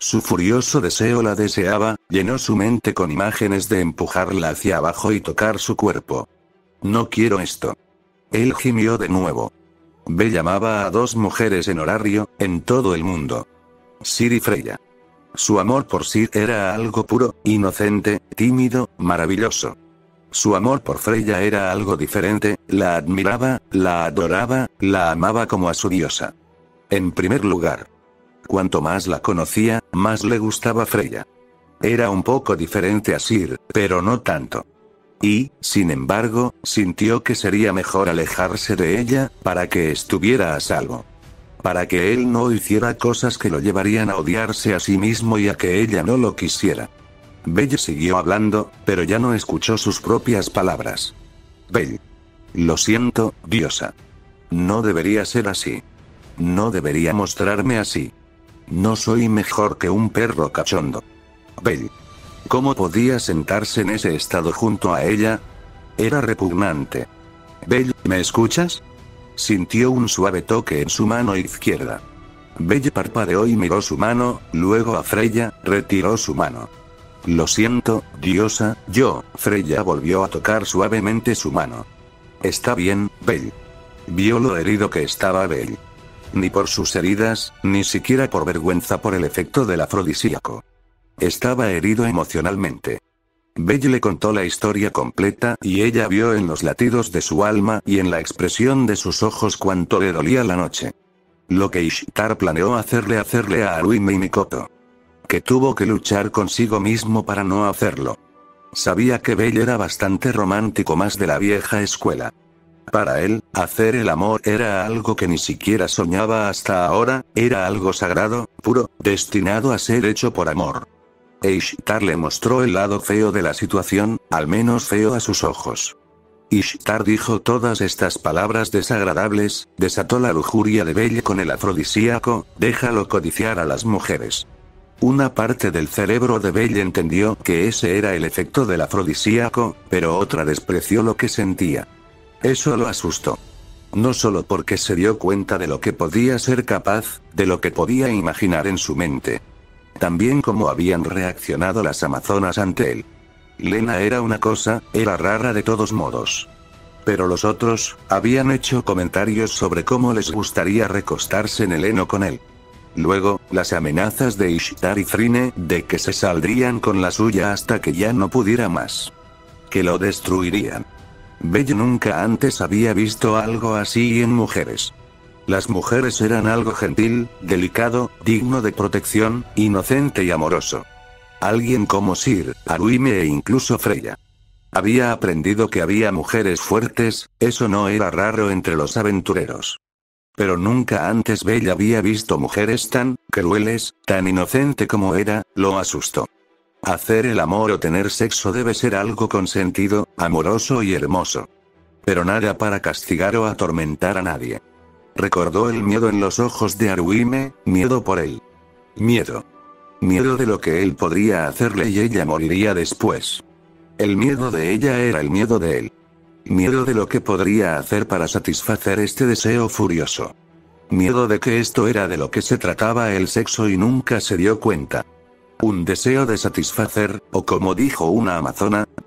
Su furioso deseo la deseaba, llenó su mente con imágenes de empujarla hacia abajo y tocar su cuerpo. No quiero esto. Él gimió de nuevo. Belle llamaba a dos mujeres en horario, en todo el mundo. Sir y Freya. Su amor por Sir era algo puro, inocente, tímido, maravilloso. Su amor por Freya era algo diferente, la admiraba, la adoraba, la amaba como a su diosa. En primer lugar, cuanto más la conocía, más le gustaba Freya. Era un poco diferente a Sir, pero no tanto. Y, sin embargo, sintió que sería mejor alejarse de ella, para que estuviera a salvo. Para que él no hiciera cosas que lo llevarían a odiarse a sí mismo y a que ella no lo quisiera. Belle siguió hablando, pero ya no escuchó sus propias palabras. Belle. Lo siento, diosa. No debería ser así. No debería mostrarme así. No soy mejor que un perro cachondo. Belle. ¿Cómo podía sentarse en ese estado junto a ella? Era repugnante. Belle, ¿me escuchas? Sintió un suave toque en su mano izquierda. Belle parpadeó y miró su mano, luego a Freya, retiró su mano. Lo siento, diosa, Freya volvió a tocar suavemente su mano. Está bien, Belle. Vio lo herido que estaba Belle. Ni por sus heridas, ni siquiera por vergüenza por el efecto del afrodisíaco. Estaba herido emocionalmente. Belle le contó la historia completa y ella vio en los latidos de su alma y en la expresión de sus ojos cuánto le dolía la noche. Lo que Ishtar planeó hacerle a Arwime y Mikoto. Que tuvo que luchar consigo mismo para no hacerlo. Sabía que Belle era bastante romántico, más de la vieja escuela. Para él, hacer el amor era algo que ni siquiera soñaba hasta ahora, era algo sagrado, puro, destinado a ser hecho por amor. Ishtar le mostró el lado feo de la situación, al menos feo a sus ojos. Ishtar dijo todas estas palabras desagradables, desató la lujuria de Belle con el afrodisíaco, déjalo codiciar a las mujeres. Una parte del cerebro de Belle entendió que ese era el efecto del afrodisíaco, pero otra despreció lo que sentía. Eso lo asustó. No solo porque se dio cuenta de lo que podía ser capaz, de lo que podía imaginar en su mente. También cómo habían reaccionado las amazonas ante él. Lena era una cosa, era rara de todos modos. Pero los otros, habían hecho comentarios sobre cómo les gustaría recostarse en el heno con él. Luego, las amenazas de Ishtar y Frine, de que se saldrían con la suya hasta que ya no pudiera más. Que lo destruirían. Belle nunca antes había visto algo así en mujeres. Las mujeres eran algo gentil, delicado, digno de protección, inocente y amoroso. Alguien como Sir, Arwime e incluso Freya. Había aprendido que había mujeres fuertes, eso no era raro entre los aventureros. Pero nunca antes Belle había visto mujeres tan crueles, tan inocente como era, lo asustó. Hacer el amor o tener sexo debe ser algo consentido, amoroso y hermoso. Pero nada para castigar o atormentar a nadie. Recordó el miedo en los ojos de Arwime, miedo por él. Miedo. Miedo de lo que él podría hacerle y ella moriría después. El miedo de ella era el miedo de él. Miedo de lo que podría hacer para satisfacer este deseo furioso. Miedo de que esto era de lo que se trataba el sexo y nunca se dio cuenta. Un deseo de satisfacer, o como dijo una amazona,